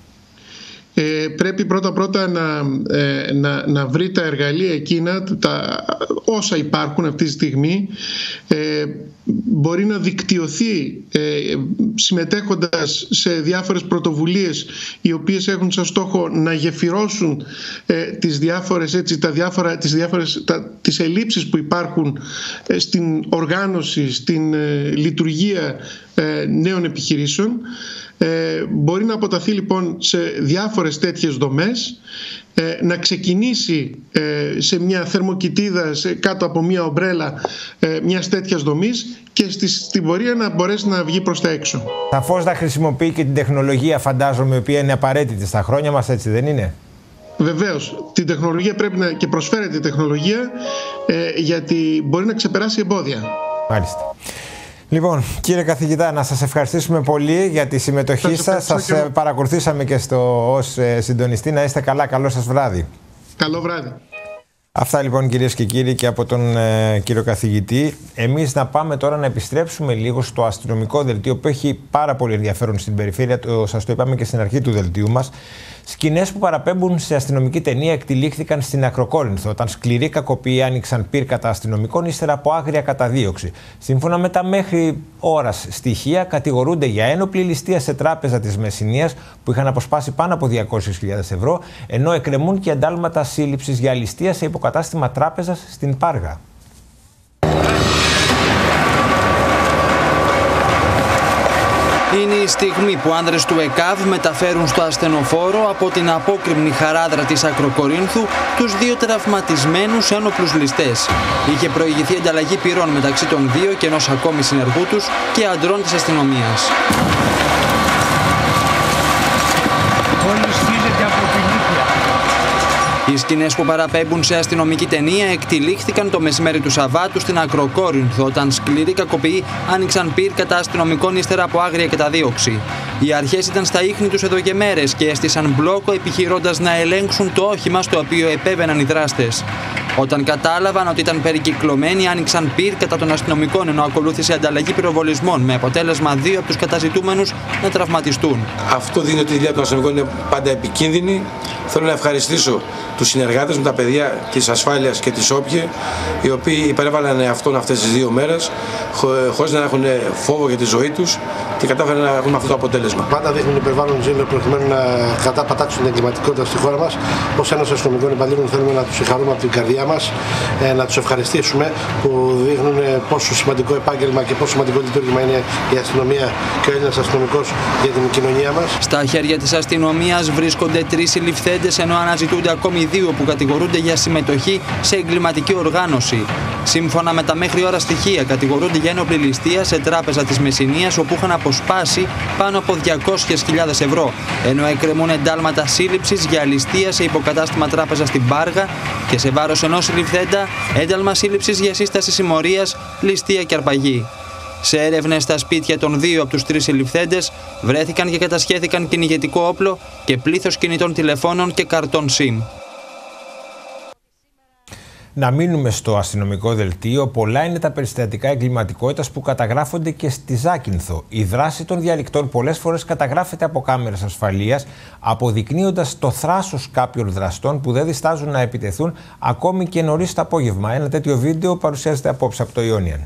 Ε, πρέπει πρώτα-πρώτα να, ε, να, να βρει τα εργαλεία εκείνα, τα, όσα υπάρχουν αυτή τη στιγμή. Ε, μπορεί να δικτυωθεί ε, συμμετέχοντας σε διάφορες πρωτοβουλίες, οι οποίες έχουν σαν στόχο να γεφυρώσουν ε, τις διάφορες, έτσι, τα διάφορα, τις, διάφορες, τα, τις ελλείψεις που υπάρχουν ε, στην οργάνωση, στην ε, λειτουργία ε, νέων επιχειρήσεων. Ε, μπορεί να αποταθεί λοιπόν σε διάφορες τέτοιες δομές, ε, να ξεκινήσει ε, σε μια θερμοκοιτίδα, σε, κάτω από μια ομπρέλα ε, μιας τέτοιας δομής, και στη, στην πορεία να μπορέσει να βγει προς τα έξω. Σαφώς να χρησιμοποιεί και την τεχνολογία, φαντάζομαι, η οποία είναι απαραίτητη στα χρόνια μας, έτσι δεν είναι? Βεβαίως, την τεχνολογία πρέπει να, και προσφέρεται η τεχνολογία, ε, γιατί μπορεί να ξεπεράσει εμπόδια. Μάλιστα. Λοιπόν, κύριε καθηγητά, να σας ευχαριστήσουμε πολύ για τη συμμετοχή σας. Σας και... παρακολουθήσαμε και στο ως συντονιστή. Να είστε καλά. Καλό σας βράδυ. Καλό βράδυ. Αυτά λοιπόν κυρίες και κύριοι και από τον ε, κύριο καθηγητή. Εμείς να πάμε τώρα να επιστρέψουμε λίγο στο αστυνομικό δελτίο που έχει πάρα πολύ ενδιαφέρον στην περιφέρεια. Το, σας το είπαμε και στην αρχή του δελτίου μας. Σκηνές που παραπέμπουν σε αστυνομική ταινία εκτυλίχθηκαν στην Ακροκόρινθο όταν σκληροί κακοποιοί άνοιξαν πυρ κατά αστυνομικών ύστερα από άγρια καταδίωξη. Σύμφωνα με τα μέχρι ώρας στοιχεία, κατηγορούνται για ένοπλη ληστεία σε τράπεζα της Μεσσηνίας που είχαν αποσπάσει πάνω από διακόσιες χιλιάδες ευρώ, ενώ εκκρεμούν και εντάλματα σύλληψης για ληστεία σε υποκατάστημα τράπεζας στην Πάργα. Είναι η στιγμή που άνδρες του ΕΚΑΒ μεταφέρουν στο ασθενοφόρο από την απόκρημνη χαράδρα της Ακροκορίνθου τους δύο τραυματισμένους ένοπλους ληστές. Είχε προηγηθεί ανταλλαγή πυρών μεταξύ των δύο και ενός ακόμη συνεργού τους και αντρών της αστυνομίας. Οι σκηνές που παραπέμπουν σε αστυνομική ταινία εκτυλίχθηκαν το μεσημέρι του Σαββάτου στην Ακροκόρινθο, όταν σκληροί κακοποιοί άνοιξαν πυρ κατά αστυνομικών ύστερα από άγρια καταδίωξη. Οι αρχές ήταν στα ίχνη τους εδώ και μέρες και έστησαν μπλόκο επιχειρώντας να ελέγξουν το όχημα στο οποίο επέβαιναν οι δράστες. Όταν κατάλαβαν ότι ήταν περικυκλωμένοι, άνοιξαν πυρ κατά των αστυνομικών, ενώ ακολούθησε ανταλλαγή πυροβολισμών, με αποτέλεσμα δύο από τους καταζητούμενους να τραυματιστούν. Αυτό δίνει ότι η δουλειά των αστυνομικών είναι πάντα επικίνδυνη. Θέλω να ευχαριστήσω τους συνεργάτες μου, τα παιδιά της ασφάλειας και της Όπιε, οι οποίοι υπερέβαλαν εαυτόν αυτές τις δύο μέρες, χωρίς να έχουν φόβο για τη ζωή τους και κατάφεραν να έχουν αυτό το αποτέλεσμα. Πάντα δείχνουν υπερβάλλον ζήλο προκειμένου να καταπατάξουν την εγκληματικότητα στη χώρα μας. Ως ένας αστυνομικών υπαλλήλων θέλουμε να τους συγχαρούμε από την καρδιά μας, να τους ευχαριστήσουμε που δείχνουν πόσο σημαντικό επάγγελμα και πόσο σημαντικό λειτουργήμα είναι η αστυνομία και ο Έλληνας αστυνομικός για την κοινωνία μας. Στα χέρια της αστυνομίας βρίσκονται τρεις συλληφθέντες, ενώ αναζητούνται ακόμη δύο που κατηγορούνται για συμμετοχή σε εγκληματική οργάνωση. Σύμφωνα με τα μέχρι ώρα στοιχεία, κατηγορούνται για ένοπλη ληστεία σε τράπεζα της Μεσσηνίας, όπου είχαν αποσπάσει πάνω από διακόσιες χιλιάδες ευρώ, ενώ εκκρεμούν εντάλματα σύλληψης για ληστεία σε υποκατάστημα τράπεζα στην Πάργα και σε βάρος ενός συλληφθέντα ένταλμα σύλληψης για σύσταση συμμορίας, ληστεία και αρπαγή. Σε έρευνες στα σπίτια των δύο από τους τρεις συλληφθέντες βρέθηκαν και κατασχέθηκαν κυνηγετικό όπλο και πλήθος κινητών τηλεφώνων και καρτών SIM. Να μείνουμε στο αστυνομικό δελτίο. Πολλά είναι τα περιστατικά εγκληματικότητας που καταγράφονται και στη Ζάκυνθο. Η δράση των διαλυκτών πολλές φορές καταγράφεται από κάμερες ασφαλείας, αποδεικνύοντας το θράσος κάποιων δραστών που δεν διστάζουν να επιτεθούν ακόμη και νωρίς το απόγευμα. Ένα τέτοιο βίντεο παρουσιάζεται απόψε από το Ionian.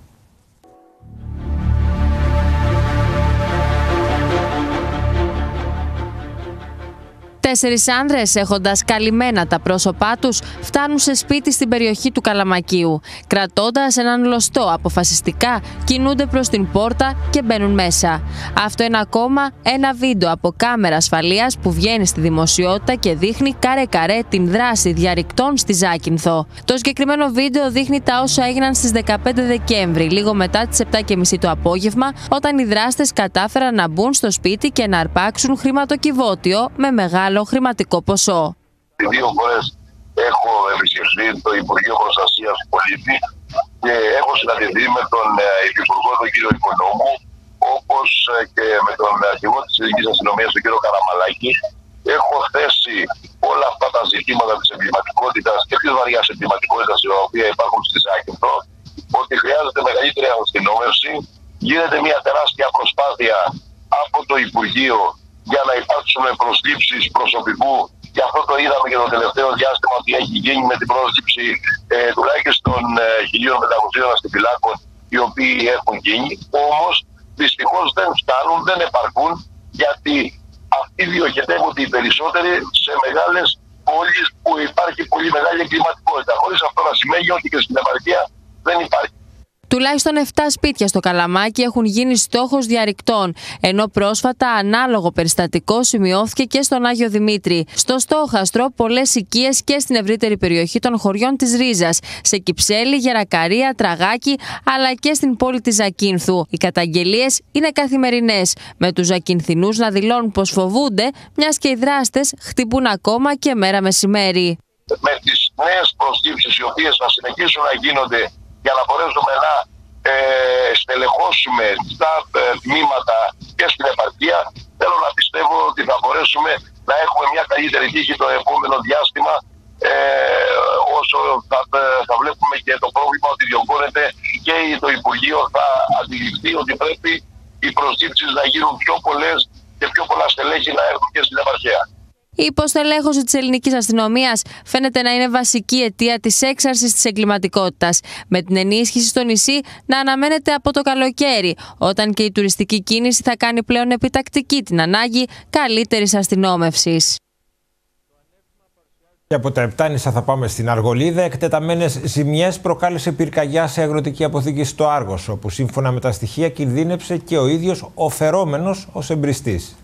Τέσσερις άνδρες, έχοντας καλυμμένα τα πρόσωπά τους, φτάνουν σε σπίτι στην περιοχή του Καλαμακίου. Κρατώντας έναν λωστό, αποφασιστικά κινούνται προς την πόρτα και μπαίνουν μέσα. Αυτό είναι ακόμα ένα βίντεο από κάμερα ασφαλείας που βγαίνει στη δημοσιότητα και δείχνει καρέ-καρέ την δράση διαρρικτών στη Ζάκυνθο. Το συγκεκριμένο βίντεο δείχνει τα όσα έγιναν στις δεκαπέντε Δεκέμβρη, λίγο μετά τις επτά και μισή το απόγευμα, όταν οι δράστες κατάφεραν να μπουν στο σπίτι και να αρπάξουν χρηματοκιβώτιο με μεγάλο χρηματικό ποσό. Δύο φορές έχω επισκεφθεί το Υπουργείο Προστασίας του Πολίτη και έχω συναντηθεί με τον Υφυπουργό, τον κύριο Οικονόμου, όπως και με τον αρχηγό της Ειδικής Αστυνομίας, τον κύριο Καραμαλάκη. Έχω θέσει όλα αυτά τα ζητήματα της εγκληματικότητας και της βαριάς εγκληματικότητας, η οποία υπάρχουν στη Ζάκυνθο, ότι χρειάζεται μεγαλύτερη αστυνόμευση. Γίνεται μια τεράστια προσπάθεια από το Υπουργείο για να υπάρξουν προσλήψεις προσωπικού, και αυτό το είδαμε και το τελευταίο διάστημα ότι έχει γίνει με την πρόσληψη ε, τουλάχιστον ε, χίλια πεντακόσιων αστιφυλάκων, οι οποίοι έχουν γίνει. Όμως δυστυχώς δεν φτάνουν, δεν επαρκούν, γιατί αυτοί διοχετεύονται οι περισσότεροι σε μεγάλες πόλεις που υπάρχει πολύ μεγάλη εγκληματικότητα. Χωρίς αυτό να σημαίνει ότι και στην επαρχία δεν υπάρχει. Τουλάχιστον επτά σπίτια στο Καλαμάκι έχουν γίνει στόχος διαρρικτών, ενώ πρόσφατα ανάλογο περιστατικό σημειώθηκε και στον Άγιο Δημήτρη. Στο Στόχαστρο, πολλές οικίες και στην ευρύτερη περιοχή των χωριών της Ρίζας, σε Κυψέλη, Γερακαρία, Τραγάκη, αλλά και στην πόλη της Ζακύνθου. Οι καταγγελίες είναι καθημερινές, με τους Ζακυνθινούς να δηλώνουν πως φοβούνται, μιας και οι δράστες χτυπούν ακόμα και μέρα μεσημέρι. Με τις νέες προσλήψεις, οι οποίες θα συνεχίσουν να γίνονται, για να μπορέσουμε να ε, στελεχώσουμε τα ε, τμήματα και στην επαρχία, θέλω να πιστεύω ότι θα μπορέσουμε να έχουμε μια καλύτερη τύχη το επόμενο διάστημα, ε, ως όσο θα, θα βλέπουμε και το πρόβλημα ότι διωγγώνεται και το Υπουργείο θα αντιληφθεί ότι πρέπει οι προσλήψεις να γίνουν πιο πολλές και πιο πολλά στελέχη να έρθουν και στην επαρχία. Η υποστελέχωση της ελληνικής αστυνομίας φαίνεται να είναι βασική αιτία της έξαρσης της εγκληματικότητας, με την ενίσχυση στο νησί να αναμένεται από το καλοκαίρι, όταν και η τουριστική κίνηση θα κάνει πλέον επιτακτική την ανάγκη καλύτερης αστυνόμευσης. Και από τα Επτάνησα θα πάμε στην Αργολίδα. Εκτεταμένες ζημιές προκάλεσε πυρκαγιά σε αγροτική αποθήκη στο Άργος, όπου σύμφωνα με τα στοιχεία κινδύνεψε και ο ίδιος ο φερόμενος ως εμπριστής.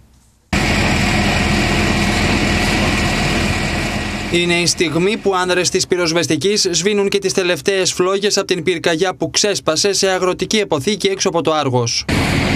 Είναι η στιγμή που άνδρες της πυροσβεστικής σβήνουν και τις τελευταίες φλόγες από την πυρκαγιά που ξέσπασε σε αγροτική αποθήκη έξω από το Άργος.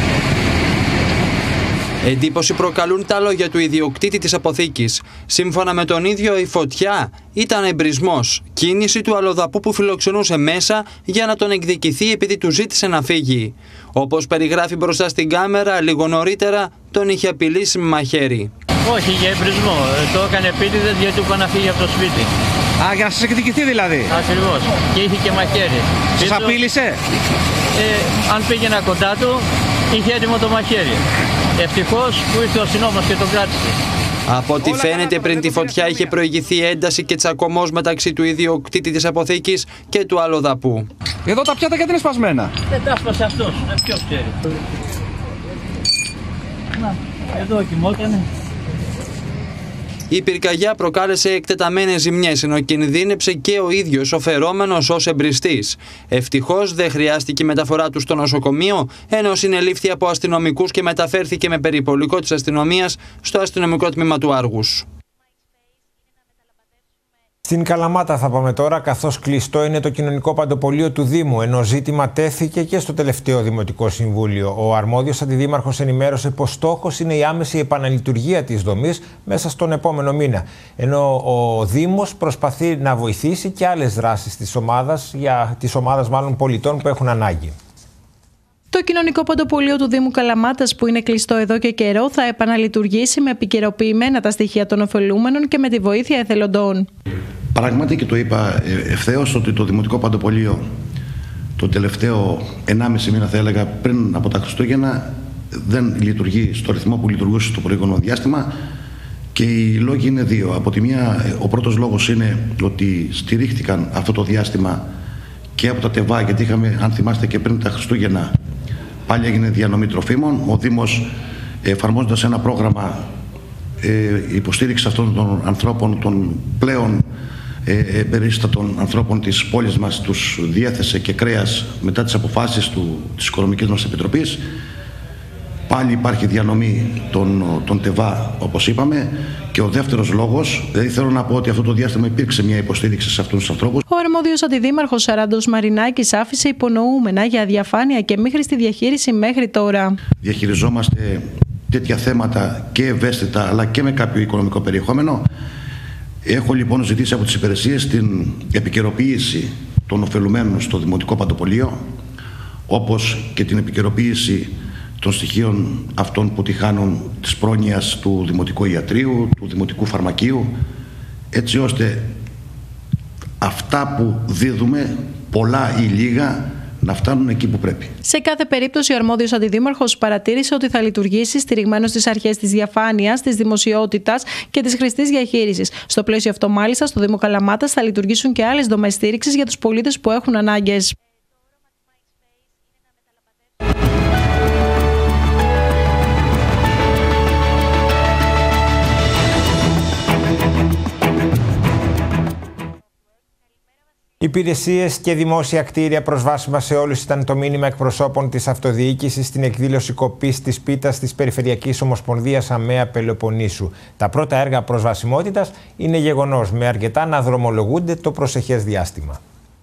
Εντύπωση προκαλούν τα λόγια του ιδιοκτήτη της αποθήκης. Σύμφωνα με τον ίδιο, η φωτιά ήταν εμπρισμός, κίνηση του αλλοδαπού που φιλοξενούσε μέσα για να τον εκδικηθεί επειδή του ζήτησε να φύγει. Όπως περιγράφει μπροστά στην κάμερα, λίγο νωρίτερα τον είχε απειλήσει με μαχαίρι. Όχι, για εμπρισμό. Το έκανε επίτηδες γιατί του είπα να φύγει από το σπίτι. Α, για να σας εκδικηθεί δηλαδή. Ακριβώς. Και είχε και μαχαίρι. Σας απείλησε? Ε, αν πήγαινα κοντά του, είχε έτοιμο το μαχαίρι. Ευτυχώς που ήρθε ο αστυνόμος και τον κράτησε. Από ό,τι φαίνεται, πριν τη φωτιά είχε προηγηθεί ένταση και τσακωμός μεταξύ του ιδιοκτήτη της αποθήκης και του αλλοδαπού. Εδώ τα πιάτα γιατί είναι σπασμένα. Δεν τα σπάσε αυτός. Ποιος ξέρει. Να, εδώ κοιμότανε. Η πυρκαγιά προκάλεσε εκτεταμένες ζημιές, ενώ κινδύνεψε και ο ίδιος ο φερόμενος ως εμπριστής. Ευτυχώς δεν χρειάστηκε η μεταφορά του στο νοσοκομείο, ενώ συνελήφθη από αστυνομικούς και μεταφέρθηκε με περιπολικό της αστυνομίας στο αστυνομικό τμήμα του Άργους. Στην Καλαμάτα θα πάμε τώρα, καθώς κλειστό είναι το κοινωνικό παντοπολείο του Δήμου, ενώ ζήτημα τέθηκε και στο τελευταίο Δημοτικό Συμβούλιο. Ο αρμόδιος αντιδήμαρχος ενημέρωσε πως στόχος είναι η άμεση επαναλειτουργία της δομής μέσα στον επόμενο μήνα, ενώ ο Δήμος προσπαθεί να βοηθήσει και άλλες δράσεις της ομάδας, για τις ομάδας μάλλον πολιτών που έχουν ανάγκη. Το κοινωνικό παντοπολείο του Δήμου Καλαμάτας, που είναι κλειστό εδώ και καιρό, θα επαναλειτουργήσει με επικαιροποιημένα τα στοιχεία των ωφελούμενων και με τη βοήθεια εθελοντών. Πράγματι, και το είπα ευθέως, ότι το Δημοτικό Παντοπολείο το τελευταίο ενάμιση μήνα, θα έλεγα, πριν από τα Χριστούγεννα, δεν λειτουργεί στο ρυθμό που λειτουργούσε στο προηγούμενο διάστημα, και οι λόγοι είναι δύο. Από τη μία, ο πρώτος λόγος είναι ότι στηρίχθηκαν αυτό το διάστημα και από τα ΤΕΒΑ, γιατί είχαμε, αν θυμάστε, και πριν τα Χριστούγεννα πάλι έγινε διανομή τροφίμων. Ο Δήμος, εφαρμόζοντας ένα πρόγραμμα ε, υποστήριξη αυτών των ανθρώπων, των πλέον ε, περίστατων ανθρώπων της πόλης μας, τους διέθεσε και κρέας μετά τις αποφάσεις του, της Οικονομικής μας Επιτροπής. Πάλι υπάρχει διανομή των, των ΤΕΒΑ, όπως είπαμε. Και ο δεύτερος λόγος, δηλαδή θέλω να πω ότι αυτό το διάστημα υπήρξε μια υποστήριξη σε αυτούς τους ανθρώπους. Ο αρμόδιος αντιδήμαρχος Σαράντος Μαρινάκης άφησε υπονοούμενα για αδιαφάνεια και μη χρηστή διαχείριση μέχρι τώρα. Διαχειριζόμαστε τέτοια θέματα και ευαίσθητα, αλλά και με κάποιο οικονομικό περιεχόμενο. Έχω λοιπόν ζητήσει από τις υπηρεσίες την επικαιροποίηση των ωφελουμένων στο Δημοτικό Παντοπολείο, όπως και την επικαιροποίηση των στοιχείων αυτών που τη χάνουν της πρόνοιας του Δημοτικού Ιατρείου, του Δημοτικού Φαρμακείου, έτσι ώστε αυτά που δίδουμε, πολλά ή λίγα, να φτάνουν εκεί που πρέπει. Σε κάθε περίπτωση, ο αρμόδιος αντιδήμαρχος παρατήρησε ότι θα λειτουργήσει στηριγμένος στις αρχές της διαφάνειας, της δημοσιότητας και της χρηστής διαχείρισης. Στο πλαίσιο αυτό, μάλιστα, στο Δήμο Καλαμάτας θα λειτουργήσουν και άλλες δομές στήριξης για τους πολίτες που έχουν ανάγκες. Υπηρεσίες και δημόσια κτίρια προσβάσιμα σε όλους ήταν το μήνυμα εκπροσώπων της αυτοδιοίκησης στην εκδήλωση κοπής της πίτας της Περιφερειακής Ομοσπονδίας ΑΜΕΑ Πελοποννήσου. Τα πρώτα έργα προσβασιμότητας είναι γεγονός, με αρκετά να δρομολογούνται το προσεχές διάστημα.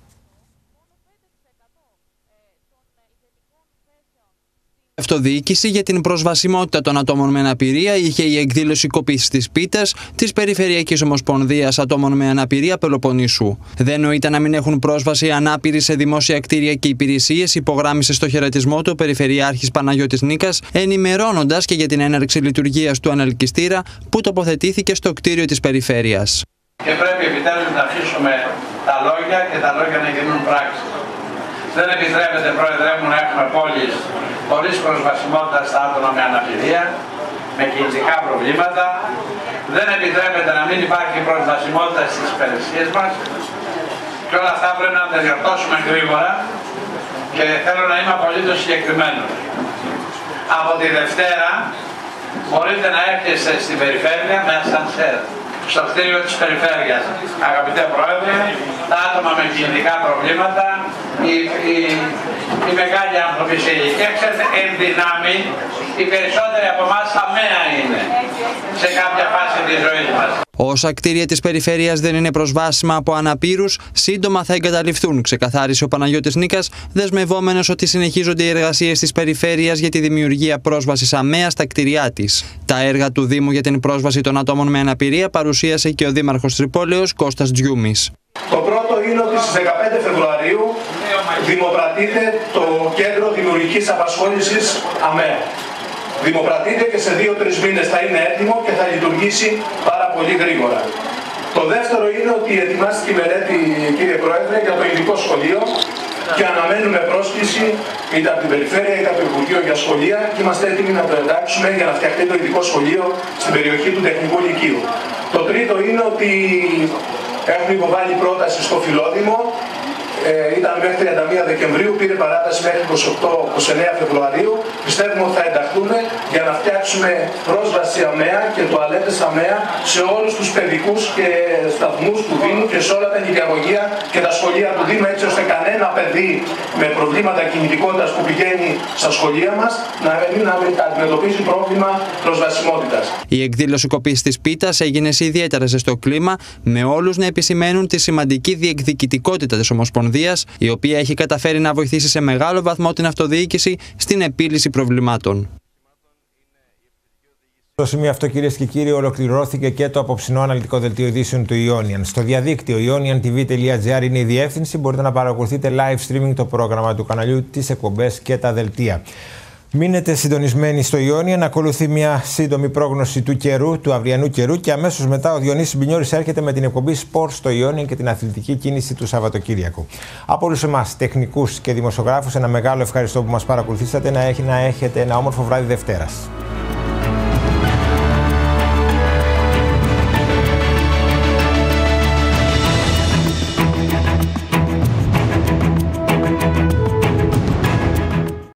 Η αυτοδιοίκηση για την προσβασιμότητα των ατόμων με αναπηρία είχε η εκδήλωση κοπής της πίτας της Περιφερειακής Ομοσπονδίας Ατόμων με Αναπηρία Πελοποννήσου. Δεν νοείται να μην έχουν πρόσβαση ανάπηροι σε δημόσια κτίρια και υπηρεσίες, υπογράμμισε στο χαιρετισμό του ο Περιφερειάρχης Παναγιώτης Νίκας, ενημερώνοντας και για την έναρξη λειτουργίας του ανελκυστήρα που τοποθετήθηκε στο κτίριο της Περιφέρειας. Και πρέπει επιτέλους να αφήσουμε τα λόγια και τα λόγια να γίνουν πράξη. Δεν επιτρέπεται, Πρόεδρε μου, να έχουμε πόλεις χωρίς προσβασιμότητα στα άτομα με αναπηρία, με κινητικά προβλήματα. Δεν επιτρέπεται να μην υπάρχει προσβασιμότητα στις υπηρεσίες μας. Και όλα αυτά πρέπει να τα διορθώσουμε γρήγορα και θέλω να είμαι απολύτως συγκεκριμένος. Από τη Δευτέρα μπορείτε να έρχεστε στην περιφέρεια με ασανσέρ, στο κτίριο της περιφέρειας. Αγαπητέ Πρόεδρε, τα άτομα με κινητικά προβλήματα, οι, οι, οι μεγάλοι άνθρωποι σε ηλικία, ξέρετε, εν δυνάμει, οι περισσότεροι από εμάς αμαία είναι σε κάποια φάση της ζωής μας. Όσα κτίρια της περιφέρειας δεν είναι προσβάσιμα από αναπήρους, σύντομα θα εγκαταλειφθούν, ξεκαθάρισε ο Παναγιώτης Νίκας, δεσμευόμενος ότι συνεχίζονται οι εργασίες της περιφέρειας για τη δημιουργία πρόσβασης αμαία στα κτίρια της. Τα έργα του Δήμου για την πρόσβαση των ατόμων με αναπηρία παρουσίασε και ο Δήμαρχος Τρυπόλεως Κώστας Τζιούμης. Το πρώτο είναι ότι στις δεκαπέντε Φεβρουαρίου δημοπρατείται το Κέντρο Δημιουργικής Απασχόλησης ΑΜΕΑ. Δημοπρατείται και σε δύο τρεις μήνες θα είναι έτοιμο και θα λειτουργήσει πάρα πολύ γρήγορα. Το δεύτερο είναι ότι ετοιμάστηκε η μελέτη, κύριε Πρόεδρε, για το ειδικό σχολείο και αναμένουμε πρόσκληση είτε από την Περιφέρεια είτε από το Υπουργείο για σχολεία και είμαστε έτοιμοι να το εντάξουμε για να φτιαχτεί το ειδικό σχολείο στην περιοχή του Τεχνικού Λυκείου. Το τρίτο είναι ότι έχουμε υποβάλει πρόταση στο Φιλόδημο. Ε, ήταν μέχρι τριάντα μία Δεκεμβρίου, πήρε παράταση μέχρι είκοσι οκτώ είκοσι εννέα Φεβρουαρίου. Πιστεύουμε ότι θα ενταχθούμε για να φτιάξουμε πρόσβαση ΑΜΕΑ και τουαλέτες ΑΜΕΑ σε όλους τους παιδικούς και σταθμούς του Δήμου και σε όλα τα νηπιαγωγεία και τα σχολεία του Δήμου, έτσι ώστε κανένα παιδί με προβλήματα κινητικότητας που πηγαίνει στα σχολεία μας να μην αντιμετωπίζει πρόβλημα προσβασιμότητας. Η εκδήλωση κοπής της πίτας έγινε σε ιδιαίτερα ζεστό κλίμα, με όλους να επισημαίνουν τη σημαντική διεκδικητικότητα της Ομοσπονδίας, η οποία έχει καταφέρει να βοηθήσει σε μεγάλο βαθμό την αυτοδιοίκηση στην επίλυση προβλημάτων. Στο σημείο αυτό, κυρίες και κύριοι, ολοκληρώθηκε και το απόψινό αναλυτικό δελτίο ειδήσεων του Ionian. Στο διαδίκτυο ionian t v τελεία g r είναι η διεύθυνση. Μπορείτε να παρακολουθείτε live streaming το πρόγραμμα του καναλιού, τις εκπομπές και τα δελτία. Μείνετε συντονισμένοι στο Ionian, ακολουθεί μια σύντομη πρόγνωση του καιρού, του αυριανού καιρού και αμέσως μετά ο Διονύσης Μπινιώρης έρχεται με την εκπομπή Sport στο Ionian και την αθλητική κίνηση του Σαββατοκύριακου. Από όλους εμάς, τεχνικούς και δημοσιογράφους, ένα μεγάλο ευχαριστώ που μας παρακολουθήσατε, να έχετε ένα όμορφο βράδυ Δευτέρας.